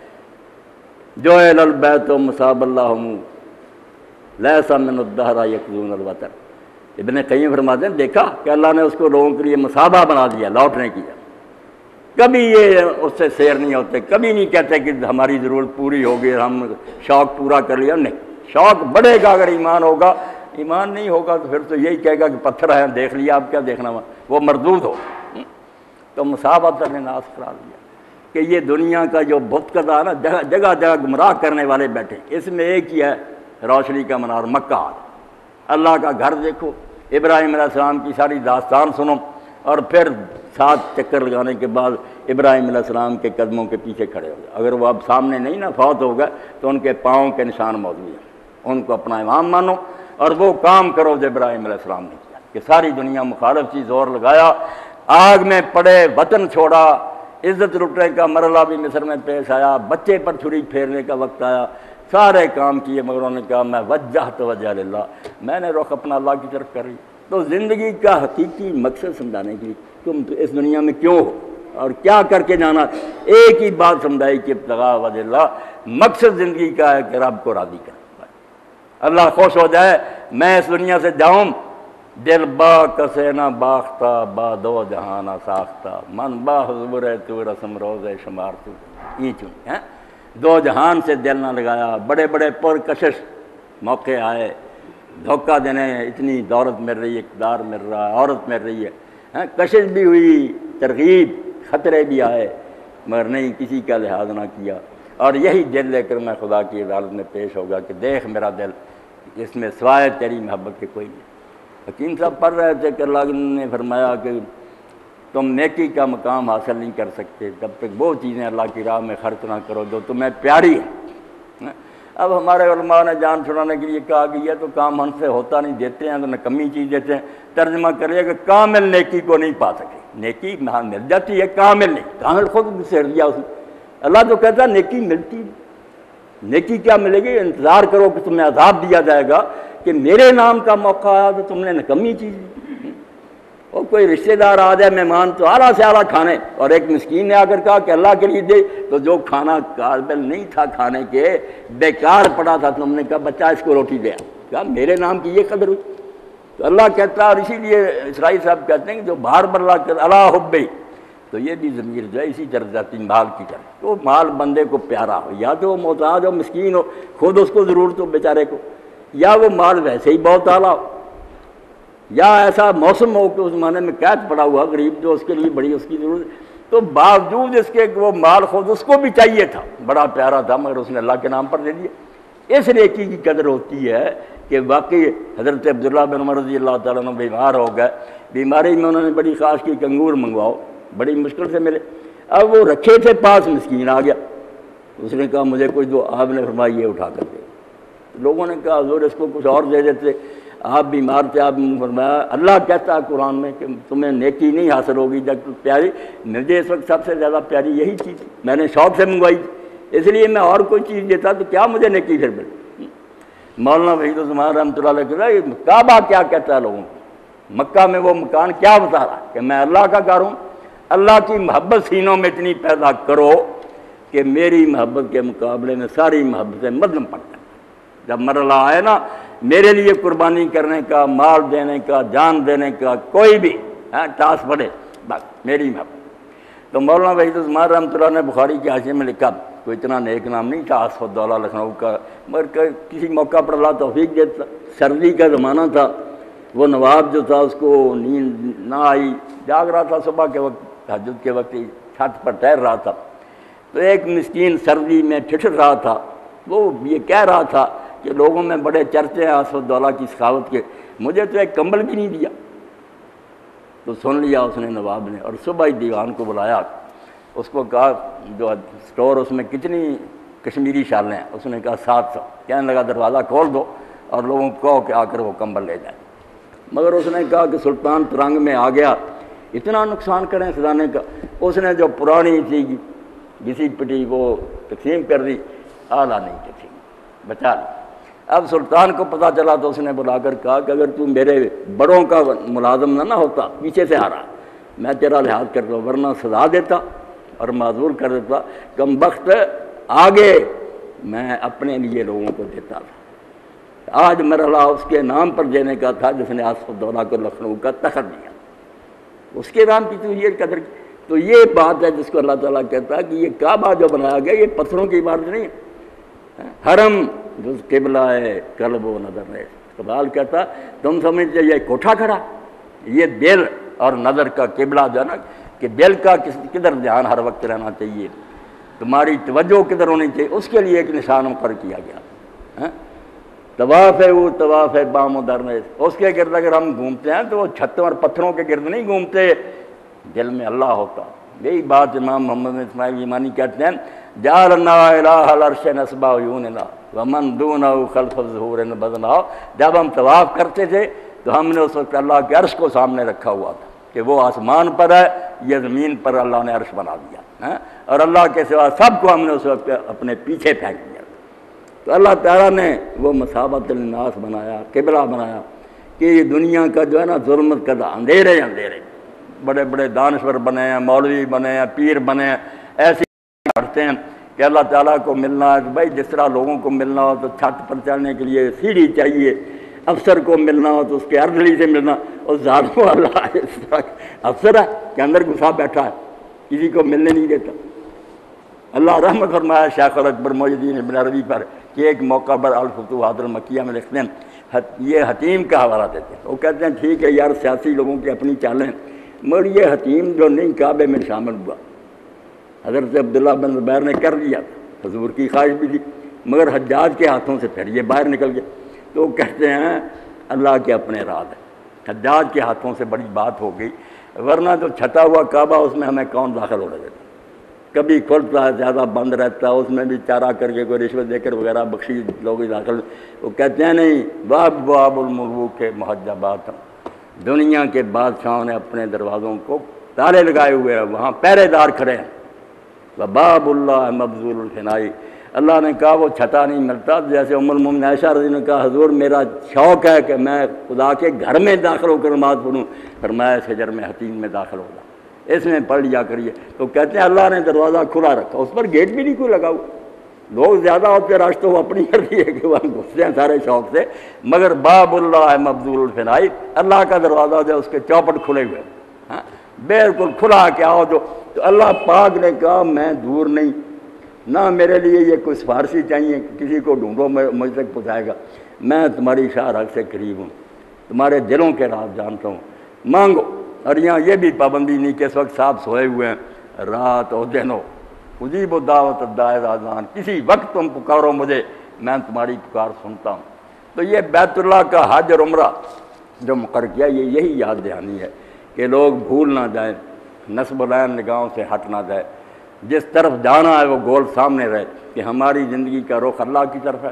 جو البیت مصاب اللہ لیس من الدہر یقضون الوطن، ابن قیم فرماتے ہیں دیکھا کہ اللہ نے اس کو لوگوں کے لیے مصابہ بنا دیا، لوٹنے کی۔ کبھی یہ اس سے سیر نہیں ہوتے، کبھی نہیں کہتے کہ ہماری ضرورت پوری ہوگی، ہم شوق پورا کر لیا، نہیں، شوق بڑھے گا اگر ایمان ہوگا، ایمان نہیں ہوگا تو پھر تو یہی کہے گا کہ پتھر ہے دیکھ لیا، اب کیا دیکھنا، وہ مردود ہو۔ تو مصابۃ للناس قرار دیا کہ یہ دنیا کا جو بت قضا ہے نا، جگہ جگہ جگہ گمراہ کرنے والے بیٹھے، اس میں ایک ہی ہے روشنی کا منار مکہ۔ اللہ کا گھر دیکھو، ابراہیم علیہ السلام کی ساری داستان سنو، اور پھر 7 چکر لگانے کے بعد ابراہیم علیہ السلام کے قدموں کے پیچھے کھڑے ہو گئے۔ اگر وہ اب سامنے نہیں نا فوت ہو گئے تو ان کے پاؤں کے نشان موجود ہیں، ان کو اپنا امام مانو اور وہ کام کرو جو ابراہیم علیہ السلام نے کیا کہ ساری دنیا مخالف چیز زور لگایا، آگ میں پڑے، وطن چھوڑا، عزت لٹنے کا مرحلہ بھی مصر میں پیش آیا، بچے پر چھری پھیرنے کا وقت آیا، سارے کام کیے، مگر انہوں نے کہا میں وجہت وجہ للہ، میں نے رخ اپنا اللہ کی طرف کر رہی۔ تو زندگی کا حقیقی مقصد سمجھانے کے لیے تم اس دنیا میں کیوں ہو اور کیا کر کے جانا، ایک ہی بات سمجھائی کہ ابتغاء وجہ اللہ، مقصد زندگی کا ہے کہ رب کو راضی کرنا، اللہ خوش ہو جائے، میں اس دنیا سے جاؤں دل با کسے نہ باختہ، با دو جہانہ ساختہ، من با حضور تو رسم روز شمار تو، یہ چون ہیں، دو جہان سے دل نہ لگایا، بڑے بڑے پرکشش موقع آئے، دھوکہ دینے، اتنی دولت مل رہی ہے، اقتدار مل رہا ہے، عورت مل رہی ہے، کشش بھی ہوئی، ترغیب، خطرے بھی آئے، مگر نہیں کسی کا لحاظ نہ کیا، اور یہی دل لے کر میں خدا کی عدالت میں پیش ہوگا کہ دیکھ میرا دل، اس میں سوائے تیری محبت کے کوئی نہیں۔ حکیم صاحب پڑھ رہے تھے کہ اللہ نے فرمایا کہ تم نیکی کا مقام حاصل نہیں کر سکتے تب تک وہ چیزیں اللہ کی راہ میں خرچ نہ کرو جو تمہیں پیاری ہیں۔ اب ہمارے علماء نے جان چھڑانے کے لیے کہا کہ یہ تو کام ہم سے ہوتا نہیں، دیتے ہیں تو نکمی چیز دیتے ہیں، ترجمہ کریے کہ کامل نیکی کو نہیں پا سکے، نیکی مل جاتی ہے، کامل نہیں، کامل خود سیڑ دیا اس نے۔ اللہ تو کہتا ہے نیکی ملتی، نیکی کیا ملے گی، انتظار کرو کہ تمہیں عذاب دیا جائے گا کہ میرے نام کا موقع آیا تو تم نے نکمی چیز دی۔ اور کوئی رشتہ دار آ جائے مہمان تو اعلیٰ سے اعلیٰ کھانے، اور ایک مسکین نے آ کر کہا کہ اللہ کے لیے دے، تو جو کھانا قابل نہیں تھا کھانے کے، بیکار پڑا تھا، تم نے کہا بچہ اس کو روٹی دیا، کہا میرے نام کی یہ قدر ہوئی۔ تو اللہ کہتا ہے، اور اسی لیے اسرائیل صاحب کہتے ہیں کہ جو بار بار اللہ کہتا اللہ حبی، تو یہ بھی ضمیر جو ہے اسی طرح جاتی مال کی طرح، تو مال بندے کو پیارا ہو، یا تو وہ محتاج ہو، مسکین ہو، خود اس کو ضرورت ہو بیچارے کو، یا وہ مال ویسے ہی بہت اعلیٰ ہو، یا ایسا موسم ہو کہ اس زمانے میں قید پڑا ہوا غریب جو اس کے لیے بڑی اس کی ضرورت، تو باوجود اس کے کہ وہ مال خود اس کو بھی چاہیے تھا، بڑا پیارا تھا، مگر اس نے اللہ کے نام پر دے دیا۔ اس نیکی کی قدر ہوتی ہے کہ واقعی حضرت عبداللہ بن عمر رضی اللہ تعالیٰ عنہ بیمار ہو گئے، بیماری میں انہوں نے بڑی خواہش کی کہ انگور منگواؤ، بڑی مشکل سے ملے، اب وہ رکھے تھے پاس، مسکین آ گیا، اس نے کہا مجھے کچھ دو، آپ نے فرمایا یہ اٹھا کر دے۔ لوگوں نے کہا حضور اس کو کچھ اور دے دیتے، آپ بیمار تھے، آپ نے فرمایا اللہ کہتا ہے قرآن میں کہ تمہیں نیکی نہیں حاصل ہوگی جب پیاری، مجھے اس وقت سب سے زیادہ پیاری یہی چیز میں نے شوق سے منگوائی تھی، اس لیے میں اور کوئی چیز دیتا تو کیا مجھے نیکی پھر ملے۔ مولانا وحید الزمان رحمۃ اللہ علیہ کہتا ہے کعبہ کیا کہتا ہے لوگوں کو، مکہ میں وہ مکان کیا بتا رہا کہ میں اللہ کا گھر ہوں، اللہ کی محبت سینوں میں اتنی پیدا کرو کہ میری محبت کے مقابلے میں ساری محبتیں مظلم پڑ جائیں۔ جب مرحلہ آئے نا میرے لیے قربانی کرنے کا، مال دینے کا، جان دینے کا، کوئی بھی ٹاس پڑے، بس میری محبت۔ تو مولانا وحید الزمان رحمۃ اللہ نے بخاری کے حاشیے میں لکھا کوئی اتنا نیک نام نہیں تھا آصف الدولہ لکھنؤ کا، مگر کسی موقع پر اللہ توفیق دیتا۔ سردی کا زمانہ تھا، وہ نواب جو تھا اس کو نیند نہ آئی، جاگ رہا تھا صبح کے وقت، تہجد کے وقت ہی چھت پر ٹہر رہا تھا، تو ایک مسکین سردی میں ٹھٹر رہا تھا، وہ یہ کہہ رہا تھا کہ لوگوں میں بڑے چرچے ہیں آصف الدولہ کی سخاوت کے، مجھے تو ایک کمبل بھی نہیں دیا۔ تو سن لیا اس نے نواب نے، اور صبح ہی دیوان کو بلایا، اس کو کہا جو اسٹور اس میں کتنی کشمیری شالیں ہیں، اس نے کہا 700، کہنے لگا دروازہ کھول دو اور لوگوں کو کہو کہ آ کر وہ کمبل لے جائیں۔ مگر اس نے کہا کہ سلطان ترنگ میں آ گیا، اتنا نقصان کریں خزانے کا، اس نے جو پرانی تھی گھسی پٹی وہ تقسیم کر دی، اعلیٰ نہیں تقسیم بچا لی۔ اب سلطان کو پتہ چلا تو اس نے بلا کر کہا کہ اگر تو میرے بڑوں کا ملازم نہ ہوتا، پیچھے سے آ رہا، میں تیرا لحاظ کرتا، ورنہ سزا دیتا اور معذور کر دیتا، کم بخت آگے میں اپنے لیے لوگوں کو دیتا تھا۔ آج مرحلہ اس کے نام پر دینے کا تھا جس نے آصف الدولہ کو لکھنؤ کا تخت دیا، اس کے نام کی تو یہ قدر۔ تو یہ بات ہے جس کو اللہ تعالیٰ کہتا ہے کہ یہ کعبہ جو بنایا گیا یہ پتھروں کی عبادت نہیں ہے، حرم جو قبلہ ہے قلب و نظر ہے۔ اقبال کہتا تم سمجھتے یہ کوٹھا کھڑا، یہ دل اور نظر کا قبلہ جو ہے نا، کہ دل کا کدھر دھیان ہر وقت رہنا چاہیے، تمہاری توجہ کدھر ہونی چاہیے، اس کے لیے ایک نشان مقرر کیا گیا۔ طواف ہے وہ طواف ہے بام و درنیز، اس کے گرد اگر ہم گھومتے ہیں تو وہ چھتوں اور پتھروں کے گرد نہیں گھومتے، دل میں اللہ ہوتا۔ یہی بات امام محمد اسماعیل ایمانی کہتے ہیں، جعلنا الہ العرش نصب عیوننا ومن دونہ خلف الظہور بدنا۔ جب ہم طواف کرتے تھے تو ہم نے اس وقت اللہ کے عرش کو سامنے رکھا ہوا تھا کہ وہ آسمان پر ہے، یہ زمین پر اللہ نے عرش بنا دیا، اور اللہ کے سوا سب کو ہم نے اس وقت اپنے پیچھے پھینک دیا۔ تو اللہ تعالیٰ نے وہ مسابت للناس بنایا، قبلہ بنایا کہ یہ دنیا کا جو ہے نا ظلمت کا اندھیرے اندھیرے، بڑے بڑے دانشور بنے ہیں، مولوی بنے ہیں، پیر بنے ہیں، ایسے پڑھتے ہیں کہ اللہ تعالیٰ کو ملنا ہے، بھائی جس طرح لوگوں کو ملنا ہو تو چھت پر چڑھنے کے لیے سیڑھی چاہیے، افسر کو ملنا ہو تو اس کے ارضلی سے ملنا، اور ذاتوں اللہ اس طرح افسر ہے کہ اندر گھسا بیٹھا ہے، کسی کو ملنے نہیں دیتا۔ اللہ رحمت فرمایا شیخ الاکبر محی الدین ابن عربی پر کہ ایک موقع پر الفتوحات المکیہ میں لکھتے ہیں، یہ حتیم کا حوالہ دیتے ہیں، وہ کہتے ہیں ٹھیک ہے یار سیاسی لوگوں کی اپنی چالیں، مگر یہ حتیم جو نہیں کعبے میں شامل ہوا، حضرت عبداللہ بن زبیر نے کر لیا، حضور کی خواہش بھی تھی، مگر حجاج کے ہاتھوں سے پھر یہ باہر نکل گیا، تو وہ کہتے ہیں اللہ کے اپنے راز ہے، حجاج کے ہاتھوں سے بڑی بات ہو گئی، ورنہ جو چھٹا ہوا کعبہ اس میں ہمیں کون داخل ہونے دیتا، کبھی کھلتا ہے زیادہ بند رہتا ہے، اس میں بھی چارہ کر کے کوئی رشوت دے کر وغیرہ بخشی لوگ داخل، وہ کہتے ہیں نہیں، باب باب الملوک کے محجبات، دنیا کے بادشاہوں نے اپنے دروازوں کو تالے لگائے ہوئے ہیں، وہاں پہرے دار کھڑے ہیں، وباب اللہ مبذول الفنائی، اللہ نے کہا وہ چھتا نہیں ملتا، جیسے ام المومنین عائشہ رضی اللہ عنہا نے کہا حضور میرا شوق ہے کہ میں خدا کے گھر میں داخل ہو کر نماز پڑھوں، فرمایا اس حجر میں حتیم میں داخل ہوگا، اس میں پڑھ لیا کریے، تو کہتے ہیں اللہ نے دروازہ کھلا رکھا، اس پر گیٹ بھی نہیں کوئی لگا ہوا، لوگ زیادہ ہوتے رش تو وہ اپنی کرتی ہے کہ وہ گھستے ہیں سارے شوق سے، مگر باب اللہ مبذول الفنائی، اللہ کا دروازہ جو اس کے چوپٹ کھلے ہوئے، ہاں بالکل کھلا کے آؤ جو، تو اللہ پاک نے کہا میں دور نہیں، نہ میرے لیے یہ کوئی سفارشی چاہیے کسی کو ڈھونڈو مجھ تک پہنچائے گا، میں تمہاری شاہ رگ سے قریب ہوں، تمہارے دلوں کے راز جانتا ہوں، مانگو، اور یہاں یہ بھی پابندی نہیں کہ اس وقت صاحب سوئے ہوئے ہیں، رات ہو دن ہو، اجیب و دعوت الداعی اذا دعان، کسی وقت تم پکارو مجھے، میں تمہاری پکار سنتا ہوں۔ تو یہ بیت اللہ کا حج اور عمرہ جو مقرر کیا، یہ یہی یاد دہانی ہے کہ لوگ بھول نہ جائیں، نصب العین نگاہوں سے ہٹ نہ جائے، جس طرف جانا ہے وہ گول سامنے رہے کہ ہماری زندگی کا رخ اللہ کی طرف ہے،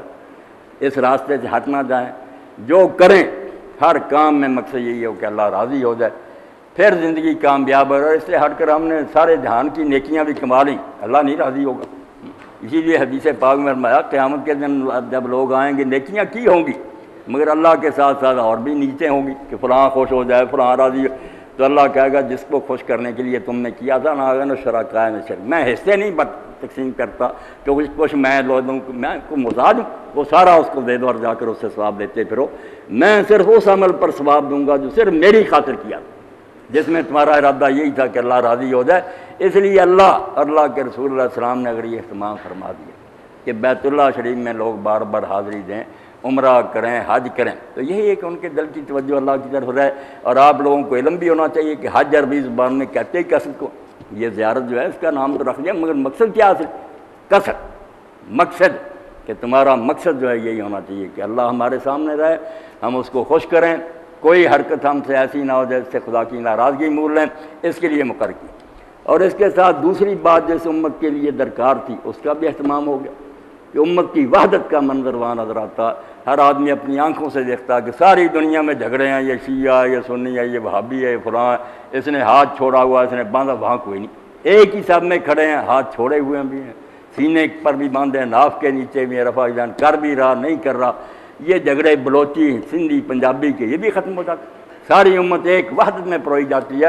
اس راستے سے ہٹ نہ جائیں، جو کریں ہر کام میں مقصد یہی ہو کہ اللہ راضی ہو جائے، پھر زندگی کامیاب ہے، اور اس سے ہٹ کر ہم نے سارے جہان کی نیکیاں بھی کما لیں، اللہ نہیں راضی ہوگا۔ اسی لیے حدیث پاک میں فرمایا قیامت کے دن جب لوگ آئیں گے نیکیاں کی ہوں گی، مگر اللہ کے ساتھ ساتھ اور بھی نیچے ہوں گی کہ فلاں خوش ہو جائے، فلاں راضی ہو، تو اللہ کہے گا جس کو خوش کرنے کے لیے تم نے کیا تھا نا آگے نا شرکائے میں شرک، میں حصے نہیں تقسیم کرتا کہ کچھ میں لوگوں کو میں کو محتاج ہوں، وہ سارا اس کو دے دو اور جا کر اس سے ثواب دیتے پھرو، میں صرف اس عمل پر ثواب دوں گا جو صرف میری خاطر کیا، جس میں تمہارا ارادہ یہی تھا کہ اللہ راضی ہو جائے۔ اس لیے اللہ کے رسول اللہ علیہ السلام نے اگر یہ اہتمام فرما دیا کہ بیت اللہ شریف میں لوگ بار بار حاضری دیں، عمرہ کریں، حج کریں، تو یہی ہے کہ ان کے دل کی توجہ اللہ کی طرف رہے۔ اور آپ لوگوں کو علم بھی ہونا چاہیے کہ حج عربی زبان میں کہتے ہی قصد کو، یہ زیارت جو ہے اس کا نام تو رکھ دیا، مگر مقصد کیا ہے؟ قصد، مقصد، کہ تمہارا مقصد جو ہے یہی ہونا چاہیے کہ اللہ ہمارے سامنے رہے، ہم اس کو خوش کریں، کوئی حرکت ہم سے ایسی نہ ہو جس سے خدا کی ناراضگی مول لیں، اس کے لیے مقرر کی۔ اور اس کے ساتھ دوسری بات جیسے امت کے لیے درکار تھی اس کا بھی اہتمام ہو گیا کہ امت کی وحدت کا منظر وہاں نظر آتا، ہر آدمی اپنی آنکھوں سے دیکھتا کہ ساری دنیا میں جھگڑے ہیں، یہ شیعہ ہے، یہ سنی ہے، یہ وہابی ہے، یہ فلاں ہے، اس نے ہاتھ چھوڑا ہوا، اس نے باندھا، وہاں کوئی نہیں، ایک ہی سب میں کھڑے ہیں، ہاتھ چھوڑے ہوئے بھی ہیں، سینے پر بھی باندھے ہیں، ناف کے نیچے بھی ہیں، رفع جان کر بھی رہا نہیں کر رہا، یہ جھگڑے بلوچی سندھی پنجابی کے یہ بھی ختم ہو جاتے، ساری امت ایک وحدت میں پروئی جاتی ہے۔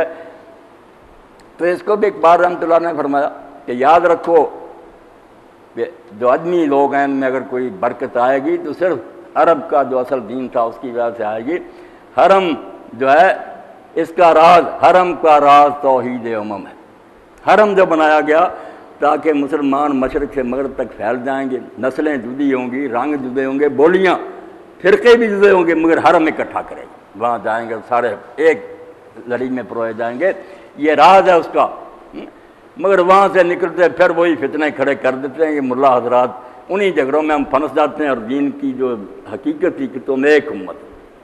تو اس کو بھی ایک بار رحمۃ اللہ نے فرمایا کہ یاد رکھو کہ جو آدمی لوگ ہیں ان میں اگر کوئی برکت آئے گی تو صرف عرب کا جو اصل دین تھا اس کی وجہ سے آئے گی۔ حرم جو ہے اس کا راز، حرم کا راز توحید امم ہے۔ حرم جو بنایا گیا تاکہ مسلمان مشرق سے مغرب تک پھیل جائیں گے، نسلیں جدی ہوں گی، رنگ جدے ہوں گے، بولیاں فرقے بھی جدے ہوں گے، مگر حرم اکٹھا کرے گا، وہاں جائیں گے سارے ایک لڑی میں پروئے جائیں گے، یہ راز ہے اس کا۔ مگر وہاں سے نکلتے پھر وہی فتنے کھڑے کر دیتے ہیں یہ ملا حضرات، انہی جھگڑوں میں ہم پھنس جاتے ہیں اور دین کی جو حقیقت تھی کہ تم ایک امت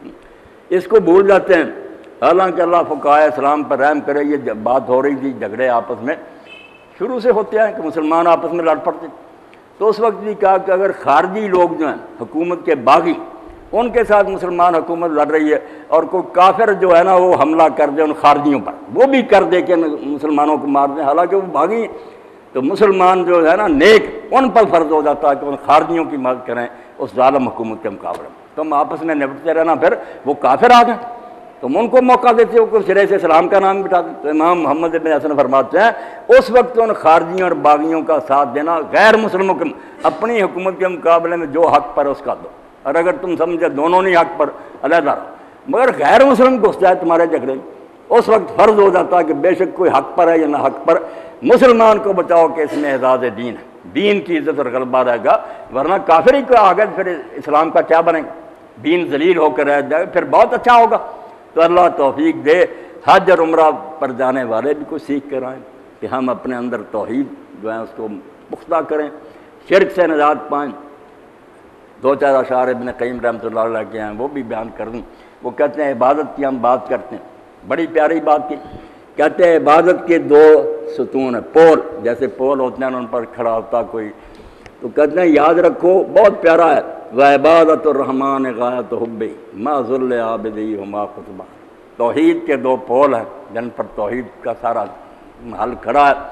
اس کو بھول جاتے ہیں۔ حالانکہ اللہ فقہائے اسلام پر رحم کرے، یہ جب بات ہو رہی تھی جھگڑے آپس میں شروع سے ہوتے ہیں کہ مسلمان آپس میں لڑ پڑتے، تو اس وقت بھی کہا کہ اگر خارجی لوگ جو ہیں حکومت کے باغی ان کے ساتھ مسلمان حکومت لڑ رہی ہے اور کوئی کافر جو ہے نا وہ حملہ کر دے ان خارجیوں پر، وہ بھی کر دے کہ مسلمانوں کو مار دیں، حالانکہ وہ باغی ہیں، تو مسلمان جو ہے نا نیک ان پر فرض ہو جاتا ہے کہ ان خارجیوں کی مدد کریں اس ظالم حکومت کے مقابلے میں۔ تم آپس میں نپٹتے رہنا، پھر وہ کافر آ گئے تم ان کو موقع دیتے ہو کہ سرے سے اسلام کا نام بٹھا دیں۔ تو امام محمد بن حسن فرماتے ہیں اس وقت ان خارجیوں اور باغیوں کا ساتھ دینا غیر مسلموں کے اپنی حکومت کے مقابلے میں جو حق پر اس کا دو، اور اگر تم سمجھے دونوں نہیں حق پر علیحدہ رہو، مگر غیر مسلم گھس جائے تمہارے جھگڑے اس وقت فرض ہو جاتا ہے کہ بے شک کوئی حق پر ہے یا نہ حق پر، مسلمان کو بچاؤ کہ اس میں اعزاز دین ہے، دین کی عزت اور غلبہ رہے گا، ورنہ کافر ہی کو آگے پھر اسلام کا کیا بنے گا، دین ذلیل ہو کر رہ جائے پھر بہت اچھا ہوگا۔ تو اللہ توفیق دے حج اور عمرہ پر جانے والے بھی کچھ سیکھ کر آئیں کہ ہم اپنے اندر توحید جو ہے اس کو پختہ کریں، شرک سے نجات پائیں۔ دو چار اشعار ابن قیم رحمۃ اللہ علیہ کے ہیں وہ بھی بیان کر دوں۔ وہ کہتے ہیں عبادت کی ہم بات کرتے ہیں، بڑی پیاری بات کی، کہتے ہیں عبادت کے دو ستون ہیں، پول جیسے پول ہوتے ہیں ان پر کھڑا ہوتا کوئی، تو کہتے ہیں یاد رکھو بہت پیارا ہے، وعبادت الرحمن غایت حبی ما ذل عابدی ہما خطبہ، توحید کے دو پول ہیں جن پر توحید کا سارا محل کھڑا ہے۔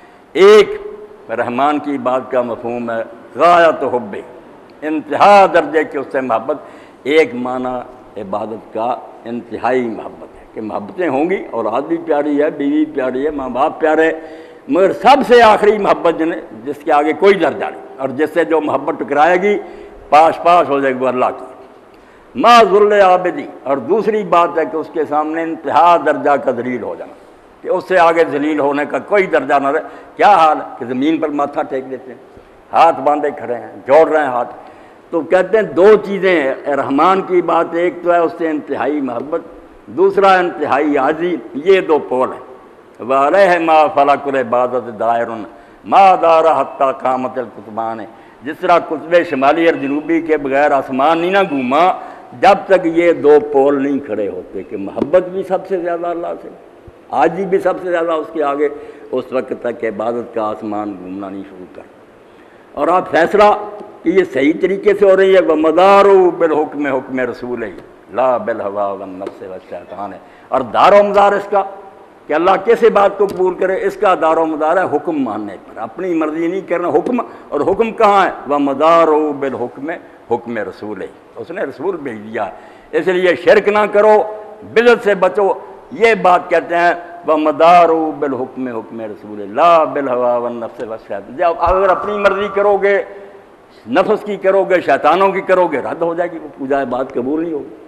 ایک رحمان کی بات کا مفہوم ہے غایت حبی، انتہا درجے کی اس سے محبت، ایک معنی عبادت کا انتہائی محبت ہے کہ محبتیں ہوں گی، اولاد بھی پیاری ہے، بیوی پیاری ہے، ماں باپ پیارے، مگر سب سے آخری محبت جس کے آگے کوئی درجہ نہیں، اور جس سے جو محبت ٹکرائے گی پاس ہو جائے گی وہ اللہ کی، ما ذل عابدی۔ اور دوسری بات ہے کہ اس کے سامنے انتہا درجہ کا ذلیل ہو جانا، کہ اس سے آگے ذلیل ہونے کا کوئی درجہ نہ رہے۔ کیا حال ہے کہ زمین پر ماتھا ٹیک دیتے ہیں، ہاتھ باندھے کھڑے ہیں، جوڑ رہے ہیں ہاتھ۔ تو کہتے ہیں دو چیزیں ہیں، رحمان کی بات ایک تو ہے اس سے انتہائی محبت، دوسرا انتہائی عاجزی، یہ دو پول ہیں۔ وَعَلَيْهِمَا فَلَكُ الْعِبَادَةِ دَائِرٌ مَا دَارَ حَتَّى قَامَتِ الْقُطْبَانِ، جس طرح قطب شمالی اور جنوبی کے بغیر آسمان نہیں نہ گھوما جب تک یہ دو پول نہیں کھڑے ہوتے، کہ محبت بھی سب سے زیادہ اللہ سے، عاجزی بھی سب سے زیادہ اس کے آگے، اس وقت تک عبادت کا آسمان گھومنا نہیں شروع کر۔ اور آپ فیصلہ کہ یہ صحیح طریقے سے ہو رہی ہے، وَمَدَارُ بِالْحُکْمِ حُکْمِ رسولِ لا بالہوا والنفس والشیطان ہے، اور دار و مدار اس کا کہ اللہ کیسے بات کو قبول کرے، اس کا دار و مدار ہے حکم ماننے پر، اپنی مرضی نہیں کرنا حکم، اور حکم کہاں ہے، وَمَدَارُ بِالْحُکْمِ حُکْمِ رسولِ، اس نے رسول بھیج دیا ہے، اس لیے شرک نہ کرو، بدعت سے بچو، یہ بات کہتے ہیں وَمَدَارُ بِالْحُکْمِ حُکْمِ رسولِ لا بالہوا والنفس والشیطان۔ جب اگر اپنی مرضی کرو گے، نفس کی کرو گے، شیطانوں کی کرو گے، رد ہو جائے گی، وہ پوجا بات قبول نہیں ہوگی۔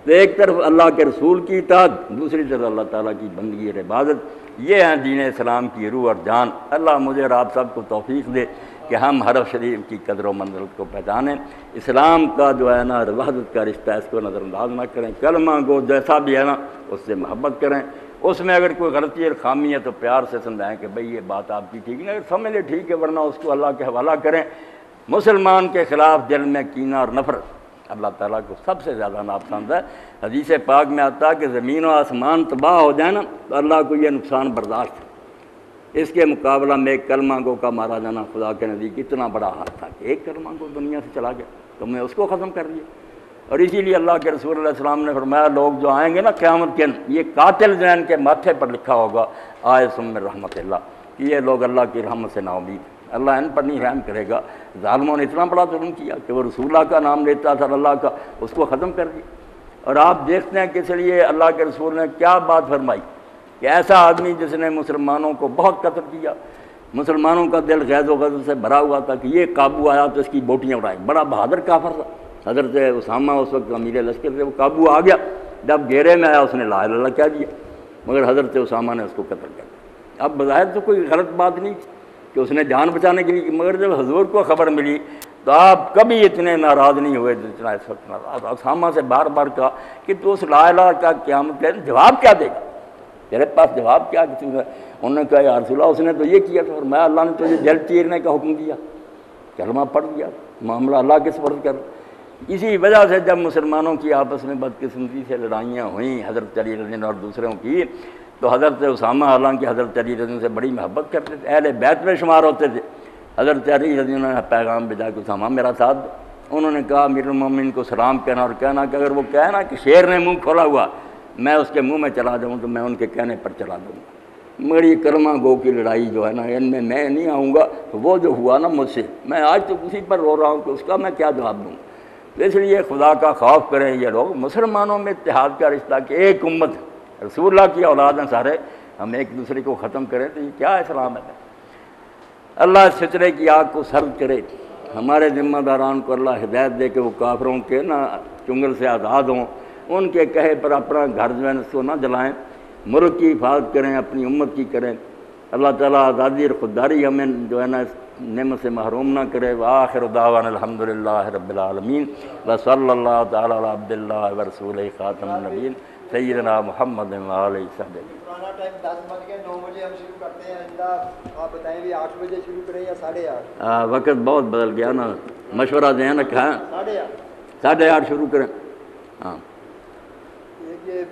تو ایک طرف اللہ کے رسول کی اطاعت، دوسری طرف اللہ تعالیٰ کی بندگی اور عبادت، یہ ہیں دین اسلام کی روح اور جان۔ اللہ مجھے اور آپ سب کو توفیق دے کہ ہم حرف شریف کی قدر و منزلت کو پہچانیں، اسلام کا جو ہے نا وحدت کا رشتہ اس کو نظر انداز نہ کریں، کلمہ گو جیسا بھی ہے نا اس سے محبت کریں، اس میں اگر کوئی غلطی اور خامی ہے تو پیار سے سمجھائیں کہ بھئی یہ بات آپ کی ٹھیک نہیں، اگر سمجھ لے ٹھیک ہے، ورنہ اس کو اللہ کے حوالہ کریں۔ مسلمان کے خلاف دل میں کینہ اور نفرت اللہ تعالیٰ کو سب سے زیادہ ناپسند ہے۔ حدیث پاک میں آتا ہے کہ زمین و آسمان تباہ ہو جائے نا تو اللہ کو یہ نقصان برداشت ہے، اس کے مقابلہ میں ایک کلمہ گو کا مارا جانا خدا کے نزدیک اتنا بڑا حق تھا کہ ایک کلمہ گو دنیا سے چلا گیا، تم نے اس کو ختم کر دیا۔ اور اسی لیے اللہ کے رسول علیہ السلام نے فرمایا لوگ جو آئیں گے نا قیامت کے دن، یہ قاتل ذہن کے ماتھے پر لکھا ہوگا آئے سم رحمت اللہ، کہ یہ لوگ اللہ کی رحمت سے نا امید ہیں، اللہ ان پر نہیں رحم کرے گا۔ ظالموں نے اتنا بڑا ظلم کیا کہ وہ رسول اللہ کا نام لیتا تھا اللہ کا، اس کو ختم کر دیا۔ اور آپ دیکھتے ہیں کہ اس لیے اللہ کے رسول نے کیا بات فرمائی کہ ایسا آدمی جس نے مسلمانوں کو بہت قتل کیا، مسلمانوں کا دل غیظ و غضب سے بھرا ہوا تھا کہ یہ قابو آیا تو اس کی بوٹیاں اڑائیں، بڑا بہادر کافر تھا۔ حضرت اسامہ اس وقت امیر لشکر سے، وہ قابو آ گیا، جب گھیرے میں آیا اس نے لا الہ الا اللہ کہہ دیا، مگر حضرت اسامہ نے اس کو قتل کر دیا۔ اب بظاہر تو کوئی غلط بات نہیں کہ اس نے جان بچانے کے لیے، مگر جب حضور کو خبر ملی تو آپ کبھی اتنے ناراض نہیں ہوئے جتنا اس وقت ناراض۔ اسامہ سے بار بار کہا کہ تو اس لا الہ کا قیامت کے دن جواب کیا دے گا، تیرے پاس جواب کیا؟ انہوں نے کہا یا رسول اللہ اس نے تو یہ کیا تھا، اور میں اللہ نے تجھے جل چیرنے کا حکم دیا، کلمہ پڑھ دیا، معاملہ اللہ کے سپرد کر۔ اسی وجہ سے جب مسلمانوں کی آپس میں بدقسمتی سے لڑائیاں ہوئیں حضرت علی رضی اللہ اور دوسروں کی، تو حضرت اسامہ حالانکہ حضرت علی رضی اللہ سے بڑی محبت کرتے تھے، اہل بیت میں شمار ہوتے تھے، حضرت علی رضی اللہ نے پیغام بھیجا کہ اسامہ میرا ساتھ دو۔ انہوں نے کہا امیر المومنین کو سلام کہنا اور کہنا کہ اگر وہ کہے نا کہ شیر نے منہ کھولا ہوا میں اس کے منہ میں چلا جاؤں تو میں ان کے کہنے پر چلا دوں گا، مگر یہ کلمہ گو کی لڑائی جو ہے نا ان میں نہیں آؤں گا، تو وہ جو ہوا نا مجھ سے، میں آج تو اسی پر رو رہا ہوں کہ اس کا میں کیا جواب دوں۔ تو اس لیے خدا کا خوف کریں یہ لوگ، مسلمانوں میں اتحاد کا رشتہ کہ ایک امت رسول اللہ کی اولاد ہیں سارے، ہم ایک دوسرے کو ختم کریں تو یہ کیا اسلام ہے؟ اللہ اس فطرے کی آگ کو سرد کرے، ہمارے ذمہ داران کو اللہ ہدایت دے کہ وہ کافروں کے نہ چنگل سے آزاد ہوں، ان کے کہے پر اپنا گھر جو ہے اس کو نہ جلائیں، ملک کی حفاظت کریں، اپنی امت کی کریں۔ اللہ تعالیٰ آزادی اور خودداری ہمیں جو ہے نا اس نعمت سے محروم نہ کرے۔ وآخر دعوانا الحمدللہ رب العالمین وصلی اللہ تعالیٰ علی عبد اللہ ورسولہ خاتم النبیین سیدنا محمد وآلہ وصحبہ۔ پرانا ٹائم 10 بج کے 9 بجے ہم شروع کرتے ہیں، آئندہ آپ بتائیں بھی 8 بجے شروع کریں یا 8:30؟ وقت بہت بدل گیا نا، مشورہ دیں نا، کہاں 8:30 8:30 شروع کریں۔ ہاں یہ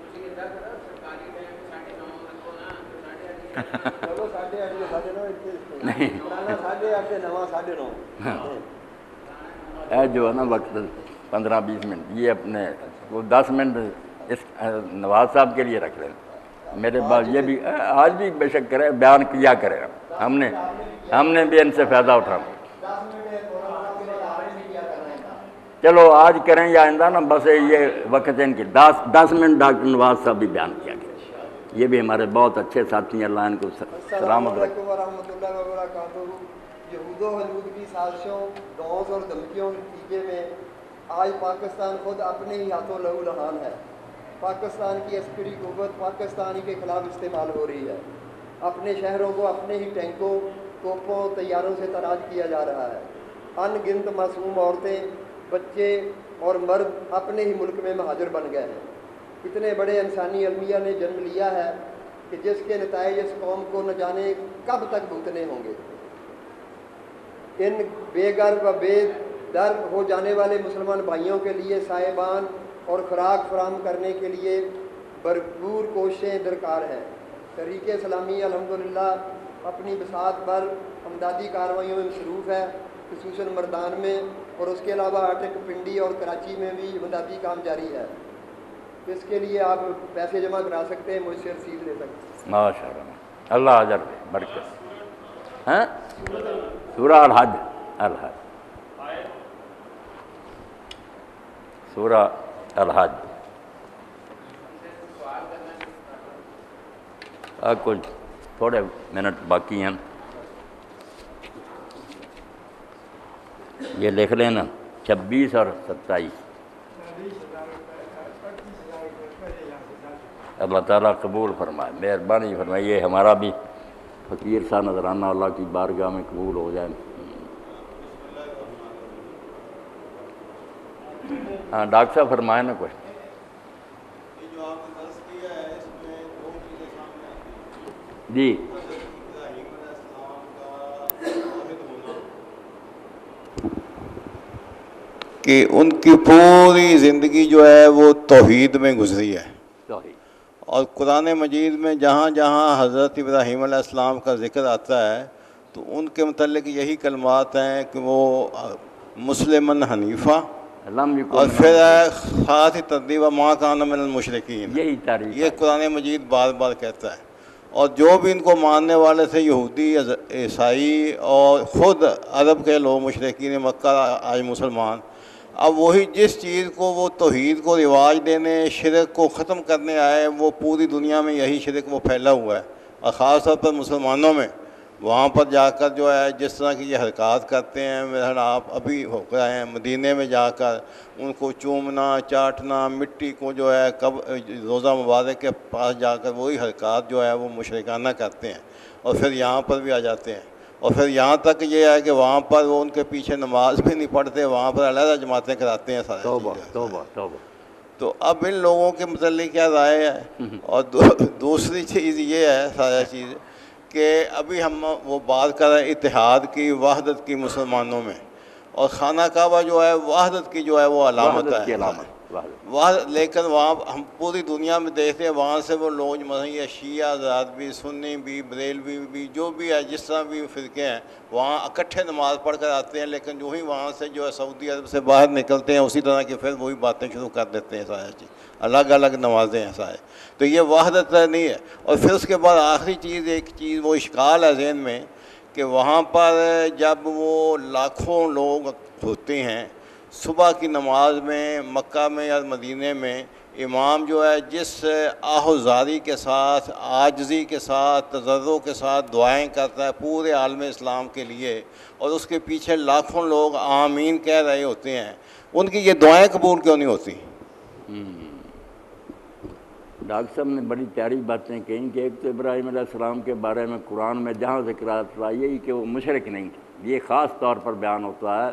چلو 8:30 نہیں پرانا 8:30 سے نواں 9:30۔ ہے جو ہے نا وقت 15-20 منٹ، یہ اپنے وہ 10 منٹ اس نواز صاحب کے لیے رکھ لیں، میرے پاس یہ بھی آج بھی بے شک کریں، بیان کیا کریں، ہم نے بھی ان سے فائدہ اٹھانا۔ چلو آج کریں یا آئندہ نا، بس یہ وقت ان کی 10 منٹ ڈاکٹر نواز صاحب بھی بیان کیا گیا، یہ بھی ہمارے بہت اچھے ساتھی ہیں، اللہ ان کو سلامت رکھے۔ السلام علیکم ورحمۃ اللہ وبرکاتہ۔ یہود و حلود کی سازشوں، ڈونس اور دھمکیوں کے نتیجے میں آج پاکستان خود اپنے ہی ہاتھوں لہو لہان ہے۔ پاکستان کی عسکری قوت پاکستانی کے خلاف استعمال ہو رہی ہے، اپنے شہروں کو اپنے ہی ٹینکوں، توپوں، طیاروں سے تاراج کیا جا رہا ہے۔ ان گنت معصوم عورتیں، بچے اور مرد اپنے ہی ملک میں مہاجر بن گئے ہیں۔ اتنے بڑے انسانی المیہ نے جنم لیا ہے کہ جس کے نتائج اس قوم کو نہ جانے کب تک بھگتنے ہوں گے۔ ان بے گھر و بے در ہو جانے والے مسلمان بھائیوں کے لیے صاحبان اور خوراک فراہم کرنے کے لیے بھرپور کوششیں درکار ہیں۔ تحریک اسلامی الحمدللہ اپنی بساط پر امدادی کارروائیوں میں مصروف ہے، خصوصاً مردان میں، اور اس کے علاوہ اٹک، پنڈی اور کراچی میں بھی امدادی کام جاری ہے۔ اس کے لیے آپ پیسے جمع کرا سکتے ہیں، مجھ سے رسید لے سکتے ہیں۔ ماشاء اللہ، اللہ اجر دے، برکت۔ ہاں سورہ الحج، سورہ الحج کچھ تھوڑے منٹ باقی ہیں، یہ لکھ لینا 26 اور 27۔ اللہ تعالیٰ قبول فرمائے، مہربانی فرمائے، یہ ہمارا بھی فقیر سا نذرانہ اللہ کی بارگاہ میں قبول ہو جائے۔ ہاں ڈاکٹر صاحب فرمائیں نا کچھ۔ جو آپ نے درس کیا ہے اس میں دو چیزیں سامنے آتی ہیں۔ جی ابراہیم علیہ السلام کا واحد ہونا کہ ان کی پوری زندگی جو ہے وہ توحید میں گزری ہے، توحید، اور قرآن مجید میں جہاں جہاں حضرت ابراہیم علیہ السلام کا ذکر آتا ہے تو ان کے متعلق یہی کلمات ہیں کہ وہ مسلمن حنیفہ، اور پھر خاص تدبیر ما کان من المشرکین، یہی تاریخ یہ قرآن مجید بار بار کہتا ہے۔ اور جو بھی ان کو ماننے والے تھے یہودی، عیسائی اور خود عرب کے لوگ مشرکین مکہ آج مسلمان، اب وہی جس چیز کو وہ توحید کو رواج دینے، شرک کو ختم کرنے آئے، وہ پوری دنیا میں یہی شرک وہ پھیلا ہوا ہے، اور خاص طور پر مسلمانوں میں وہاں پر جا کر جو ہے جس طرح کی یہ حرکات کرتے ہیں، مثلا آپ ابھی ہو کر آئے ہیں مدینے میں جا کر ان کو چومنا، چاٹنا، مٹی کو جو ہے روضہ مبارک کے پاس جا کر وہی حرکات جو ہے وہ مشرکانہ کرتے ہیں، اور پھر یہاں پر بھی آ جاتے ہیں، اور پھر یہاں تک یہ ہے کہ وہاں پر وہ ان کے پیچھے نماز بھی نہیں پڑھتے، وہاں پر علیحدہ جماعتیں کراتے ہیں سارے۔ توبہ توبہ توبہ۔ تو اب ان لوگوں کے متعلق کیا رائے ہے؟ اور دوسری چیز یہ ہے سارا چیز کہ ابھی ہم وہ بات کر رہے ہیں اتحاد کی، وحدت کی مسلمانوں میں، اور خانہ کعبہ جو ہے وحدت کی جو ہے وہ علامت وحدت کی ہے، علامت، وحدت۔ لیکن وہاں ہم پوری دنیا میں دیکھتے ہیں وہاں سے وہ لوگ مثلا شیعہ حضرات بھی، سنی بھی، بریلوی بھی، جو بھی ہے جس طرح بھی فرقے ہیں وہاں اکٹھے نماز پڑھ کر آتے ہیں، لیکن جو ہی وہاں سے جو ہے سعودی عرب سے باہر نکلتے ہیں اسی طرح کی پھر وہی باتیں شروع کر دیتے ہیں سارے چیز، الگ الگ نمازیں ہیں سارے۔ تو یہ وحدت نہیں ہے۔ اور پھر اس کے بعد آخری چیز، ایک چیز وہ اشکال ہے ذہن میں کہ وہاں پر جب وہ لاکھوں لوگ ہوتے ہیں صبح کی نماز میں مکہ میں یا مدینے میں، امام جو ہے جس آہوزاری کے ساتھ، عاجزی کے ساتھ، تضرع کے ساتھ دعائیں کرتا ہے پورے عالم اسلام کے لیے، اور اس کے پیچھے لاکھوں لوگ آمین کہہ رہے ہوتے ہیں، ان کی یہ دعائیں قبول کیوں نہیں ہوتی؟ ڈاکٹر صاحب نے بڑی پیاری باتیں کہیں کہ ایک تو ابراہیم علیہ السلام کے بارے میں قرآن میں جہاں ذکر آتا ہے یہی کہ وہ مشرک نہیں تھے، یہ خاص طور پر بیان ہوتا ہے،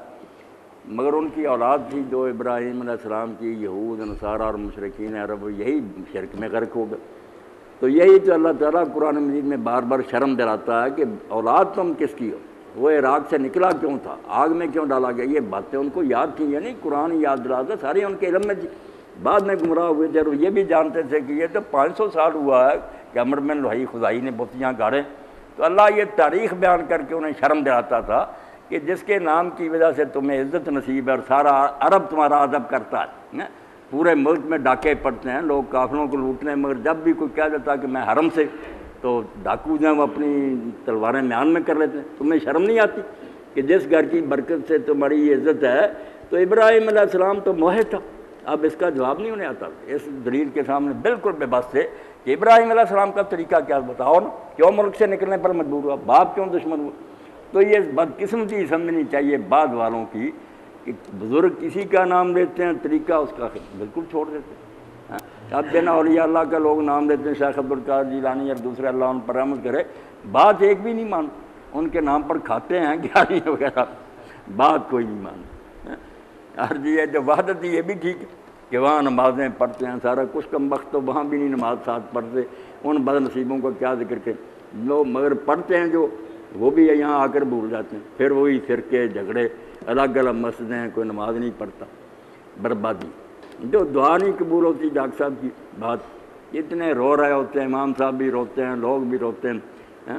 مگر ان کی اولاد تھی جو ابراہیم علیہ السلام کی یہود، نصارہ اور مشرکین عرب، یہی شرک میں غرق ہو گئے۔ تو یہی تو اللہ تعالیٰ قرآن مجید میں بار بار شرم دلاتا ہے کہ اولاد تم کس کی ہو، وہ عراق سے نکلا کیوں تھا، آگ میں کیوں ڈالا گیا، یہ باتیں ان کو یاد تھیں، یعنی قرآن یاد دلاتا، ساری ان کے علم میں بعد میں گمراہ ہوئے تھے، اور یہ بھی جانتے تھے کہ یہ تو 500 سال ہوا ہے کہ عمرو بن لوہی خزائی نے بتیاں گاڑیں۔ تو اللہ یہ تاریخ بیان کر کے انہیں شرم دلاتا تھا کہ جس کے نام کی وجہ سے تمہیں عزت نصیب ہے اور سارا عرب تمہارا ادب کرتا ہے، پورے ملک میں ڈاکے پڑتے ہیں لوگ کافروں کو لوٹنے، مگر جب بھی کوئی کہہ دیتا کہ میں حرم سے، تو ڈاکو جو ہیں وہ اپنی تلواریں میان میں کر لیتے ہیں۔ تمہیں شرم نہیں آتی کہ جس گھر کی برکت سے تمہاری یہ عزت ہے؟ تو ابراہیم علیہ السلام تو موحد تھا، اب اس کا جواب نہیں انہیں آتا، اس دلیل کے سامنے بالکل بے بس تھے کہ ابراہیم علیہ السلام کا طریقہ کیا بتاؤ نا، کیوں ملک سے نکلنے پر مجبور ہوا، باپ کیوں دشمن ہوا؟ تو یہ بدقسمتی سمجھنی چاہیے بعد والوں کی کہ بزرگ کسی کا نام لیتے ہیں، طریقہ اس کا بالکل چھوڑ دیتے ہیں۔ اب جن اولیاء اللہ کا لوگ نام لیتے ہیں، شیخ عبدالقادر جیلانی اور دوسرے، اللہ ان پر رحمت کرے، بات ایک بھی نہیں مانتے، ان کے نام پر کھاتے ہیں گیاری وغیرہ، بات کوئی نہیں مانتے۔ اور جی یہ جو وحدت یہ بھی ٹھیک ہے کہ وہاں نمازیں پڑھتے ہیں سارا کچھ، کم وقت تو وہاں بھی نہیں نماز ساتھ پڑھتے، ان بد نصیبوں کو کیا ذکر کے لوگ، مگر پڑھتے ہیں جو وہ بھی یہاں آ کر بھول جاتے ہیں، پھر وہی فرقے جھگڑے، الگ الگ مسجدیں، کوئی نماز نہیں پڑھتا، بربادی۔ جو دعا نہیں قبول ہوتی، ڈاکٹر صاحب کی بات، اتنے رو رہے ہوتے ہیں، امام صاحب بھی روتے ہیں، لوگ بھی روتے ہیں،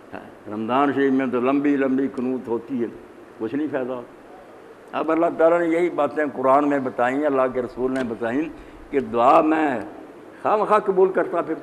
رمضان شریف میں تو لمبی لمبی قنوت ہوتی ہے، کچھ نہیں فائدہ ہوتا۔ اب اللہ تعالیٰ نے یہی باتیں قرآن میں بتائیں، اللہ کے رسول نے بتائیں کہ دعا میں خواہ مخواہ قبول کرتا، پھر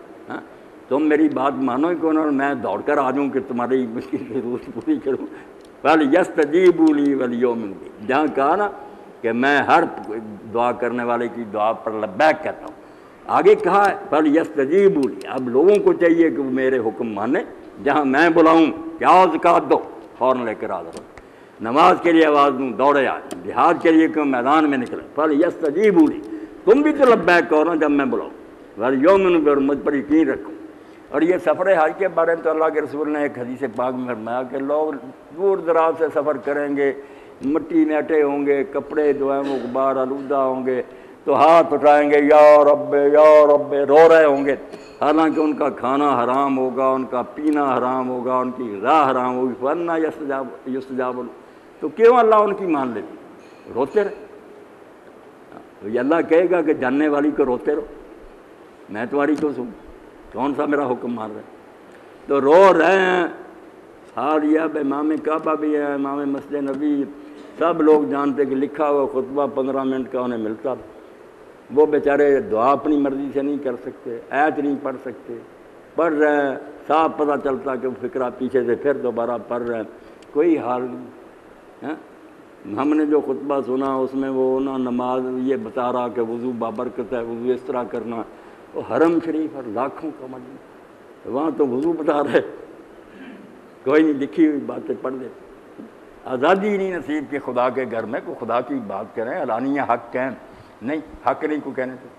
تم میری بات مانو ہی کون، اور میں دوڑ کر آ جاؤں کہ تمہاری مشکل کی ضرورت پوری کروں۔ فَلْيَسْتَجِيبُوا لِي وَلْيُؤْمِنُوا بِي، جہاں کہا نا کہ میں ہر دعا کرنے والے کی دعا پر لبیک کہتا ہوں، آگے کہا ہے فَلْيَسْتَجِيبُوا لِي، اب لوگوں کو چاہیے کہ وہ میرے حکم مانیں، جہاں میں بلاؤں کہ آؤ زکوٰۃ دو، فوراً لے کر حاضر ہو، نماز کے لیے آواز دوں دوڑے آئے، جہاد کے لیے کہ میدان میں نکلے، فَلْيَسْتَجِيبُوا لِي، تم بھی تو لبیک کہو نا جب میں بلاؤں۔ وَلْيُؤْمِنُوا بِهِ، مجھ پر یقین رکھو۔ اور یہ سفر حج کے بارے میں تو اللہ کے رسول نے ایک حدیث پاک میں فرمایا کہ لوگ دور دراز سے سفر کریں گے، مٹی میں اٹے ہوں گے، کپڑے جو ہیں وہ غبار آلودہ ہوں گے، تو ہاتھ اٹھائیں گے یا رب، رو رہے ہوں گے، حالانکہ ان کا کھانا حرام ہوگا، ان کا پینا حرام ہوگا، ان کی غذا حرام ہوگی، فَأَنَّىٰ يُسْتَجَابُ لَهُمْ، تو کیوں اللہ ان کی مان لیتے؟ روتے رہے۔ تو یہ اللہ کہے گا کہ جاننے والی کو روتے رہو، میں تمہاری کیوں سنوں، کون سا میرا حکم مار رہے ہیں؟ تو رو رہے ہیں۔ حال یہ اب امام کعبہ بھی ہے، امام مسجد نبی، سب لوگ جانتے کہ لکھا ہوا خطبہ 15 منٹ کا انہیں ملتا، وہ بیچارے دعا اپنی مرضی سے نہیں کر سکتے، آیت نہیں پڑھ سکتے، پڑھ رہے ہیں، صاف پتہ چلتا کہ وہ فقرہ پیچھے سے پھر دوبارہ پڑھ رہے ہیں، کوئی حال نہیں۔ ہم نے جو خطبہ سنا اس میں وہ نا نماز یہ بتا رہا کہ وضو بابرکت ہے، وضو اس طرح کرنا، وہ حرم شریف اور لاکھوں کا مجمع، وہاں تو وضو بتا رہے، کوئی نہیں، لکھی ہوئی باتیں پڑھ دے۔ آزادی نہیں نصیب کہ خدا کے گھر میں کوئی خدا کی بات کریں، علانیہ حق کہیں، نہیں، حق نہیں کو کہنے سے۔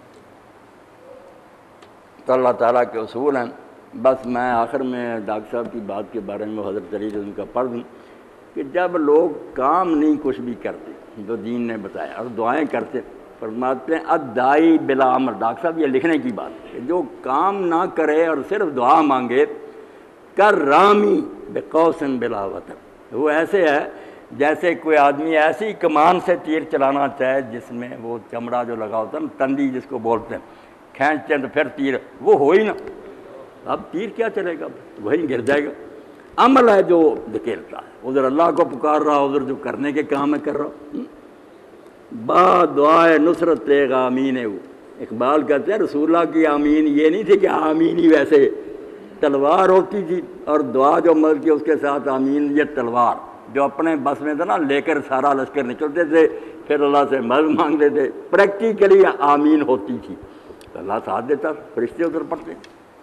تو اللہ تعالیٰ کے اصول ہیں۔ بس میں آخر میں ڈاکٹر صاحب کی بات کے بارے میں حضرت علی رضی کا پڑھ دوں کہ جب لوگ کام نہیں کچھ بھی کرتے جو دین نے بتایا اور دعائیں کرتے، فرماتے ہیں الداعی بلا عمل، ڈاکٹر صاحب یہ لکھنے کی بات ہے، جو کام نہ کرے اور صرف دعا مانگے، کر رامی بقوس بلا وطن، وہ ایسے ہے جیسے کوئی آدمی ایسی کمان سے تیر چلانا چاہے جس میں وہ چمڑا جو لگا ہوتا ہے نا، تندی جس کو بولتے ہیں، کھینچتے ہیں تو پھر تیر وہ ہو ہی نا، اب تیر کیا چلے گا، وہیں گر جائے گا۔ عمل ہے جو دھکیلتا ہے، ادھر اللہ کو پکار رہا، ادھر جو کرنے کے کام ہے کر رہا۔ با دعائے نصرت تیغ آمین ہے، وہ اقبال کہتے ہیں رسول اللہ کی آمین یہ نہیں تھی کہ آمین ہی ویسے تلوار ہوتی تھی، اور دعا جو مل کی اس کے ساتھ آمین یہ تلوار جو اپنے بس میں تھا نا، لے کر سارا لشکر نکلتے تھے، پھر اللہ سے مدد مانگتے تھے، پریکٹیکلی آمین ہوتی تھی، تو اللہ ساتھ دیتا، فرشتے ادھر پڑھتے۔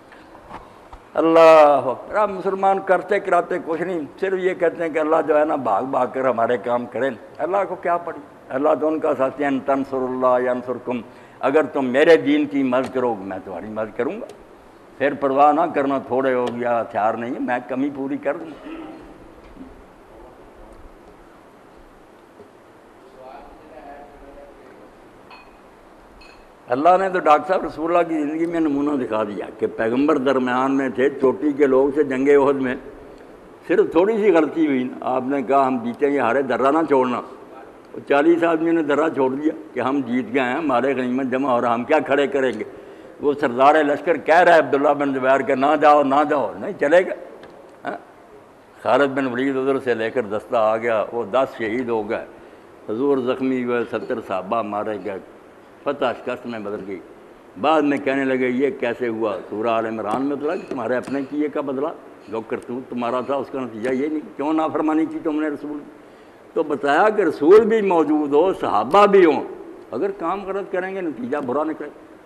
اللہ اکبر۔ اب مسلمان کرتے کراتے کچھ نہیں، صرف یہ کہتے ہیں کہ اللہ جو ہے نا بھاگ بھاگ کر ہمارے کام کریں، اللہ کو کیا پڑی، اللہ تو ان کا ساتھی ہے، تنصر اللہ ینصرکم، اگر تم میرے دین کی مدد کرو میں تمہاری مدد کروں گا، پھر پرواہ نہ کرنا تھوڑے ہو گیا ہتھیار نہیں ہے، میں کمی پوری کر دوں۔ اللہ نے تو ڈاکٹر صاحب رسول اللہ کی زندگی میں نمونہ دکھا دیا کہ پیغمبر درمیان میں تھے، چوٹی کے لوگ سے جنگ احد میں صرف تھوڑی سی غلطی ہوئی نا، آپ نے کہا ہم جیتیں گے، ہارے درہ نہ چھوڑنا، 40 آدمیوں نے درہ چھوڑ دیا کہ ہم جیت گئے ہیں، ہمارے غنیمت جمع ہو رہا، ہم کیا کھڑے کریں گے۔ وہ سردار لشکر کہہ رہا ہے عبداللہ بن زبیر کہ نہ جاؤ نہ جاؤ، نہیں چلے گا۔ خالد بن ولید ادھر سے لے کر دستہ آ گیا، وہ 10 شہید ہو گئے، حضور زخمی ہوئے، 70 صحابہ مارے گئے، فتح شکست میں بدل گئی۔ بعد میں کہنے لگے یہ کیسے ہوا، سورہ آل عمران میں بتلا کہ تمہارے اپنے کیے کا بدلہ، جو کرتوت تمہارا تھا اس کا نتیجہ یہ نہیں، کیوں نافرمانی کی تم نے رسول کی؟ تو بتایا کہ رسول بھی موجود ہو، صحابہ بھی ہوں، اگر کام غلط کریں گے نتیجہ برا نکلے۔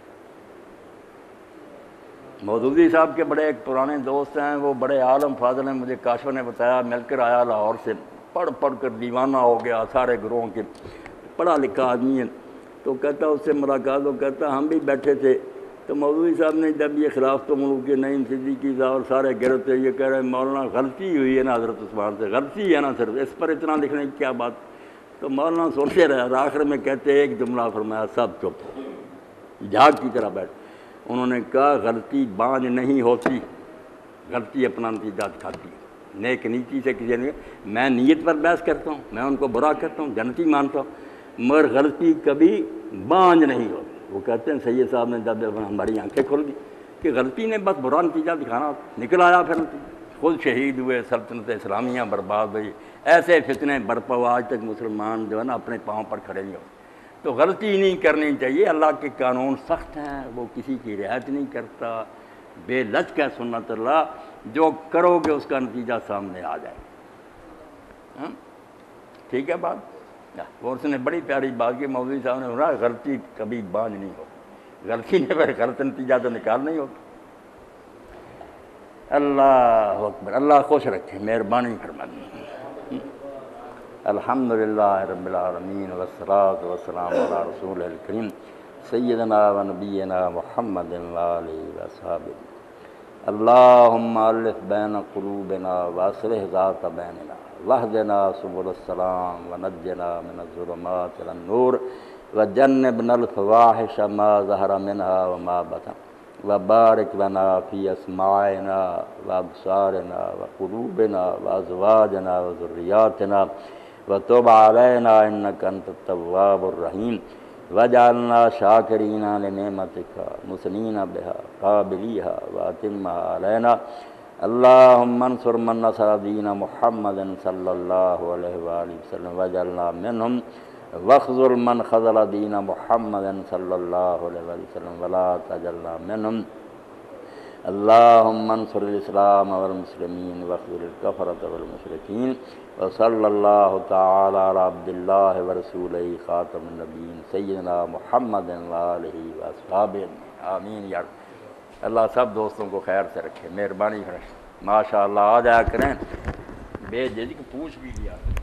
مودودی صاحب کے بڑے ایک پرانے دوست ہیں، وہ بڑے عالم فاضل ہیں، مجھے کاشف نے بتایا، مل کر آیا لاہور سے، پڑھ پڑھ کر دیوانہ ہو گیا، سارے گروہوں کے، پڑھا لکھا آدمی ہے، تو کہتا اس سے ملاقات ہو، کہتا ہم بھی بیٹھے تھے تو مودودی صاحب نے جب یہ خلاف تو ملوک کے نعیم صدیقی صاحب اور سارے گرتے، یہ کہہ رہے ہیں مولانا غلطی ہوئی ہے نا حضرت عثمان سے، غلطی ہے نا صرف، اس پر اتنا لکھنے کی کیا بات۔ تو مولانا سوچتے رہے اور آخر میں کہتے ایک جملہ فرمایا، سب چپ، جھاگ کی طرح بیٹھ۔ انہوں نے کہا غلطی بانجھ نہیں ہوتی، غلطی اپنا نتیجہ دکھاتی ہے۔ نیک نیتی سے کسی نے، میں نیت پر بحث کرتا ہوں، میں ان کو برا کرتا ہوں، جنتی مانتا ہوں، مگر غلطی کبھی بانجھ نہیں ہوتی۔ وہ کہتے ہیں سید صاحب نے جب ہماری آنکھیں کھول دی کہ غلطی نے بس برا نتیجہ دکھانا، نکل آیا پھر نتیجہ، خود شہید ہوئے، سلطنت اسلامیہ برباد ہوئی، ایسے فتنے برپا، آج تک مسلمان جو ہے نا اپنے پاؤں پر کھڑے نہیں ہوتے۔ تو غلطی نہیں کرنی چاہیے، اللہ کے قانون سخت ہیں، وہ کسی کی رعایت نہیں کرتا، بے لچک ہے سنت اللہ، جو کرو گے اس کا نتیجہ سامنے آ جائے گا۔ ٹھیک ہے بات؟ اور اس نے بڑی پیاری بات کی، مولوی صاحب نے بولا غلطی کبھی بانجھ نہیں ہوتی، غلطی نے پھر غلط نتیجہ تو نکال نہیں ہوتا۔ اللہ اکبر، اللہ خوش رکھے، مہربانی فرمائے۔ الحمدللہ رب العالمین والصلاۃ والسلام علی رسول الکریم سیدنا و نبینا محمد وآلہ وصحبہ اللہم الف بین قلوبنا واصلح ذات بیننا واہدنا سبل السلام ونجنا من الظلمات الى النور وجنبنا الفواحش ما ظہر منها وما بطن وبارک لنا فی اسماعنا وابصارنا وقلوبنا وازواجنا وذریاتنا وتب علینا انک انت التواب الرحیم وجعلنا شاکرین لنعمتک مثنین بها قابلیها واتمها علینا اللہم انصر من نصر دین محمد صلی اللہ علیہ وآلہ وسلم وجعلنا منہم واخذل من خذل دین محمد صلی اللہ علیہ وآلہ وسلم ولا تجعلنا منہم اللہم انصر الاسلام والمسلمین واخذل الکفرۃ والمشرکین وصلی اللہ تعالی علی عبد اللہ ورسولہ خاتم النبیین سیدنا محمد وآلہ وصحبہ آمین یا رب۔ اللہ سب دوستوں کو خیر سے رکھے، مہربانی کریں، ماشاء اللہ آ جایا کریں، بے جھجک پوچھ بھی لیا۔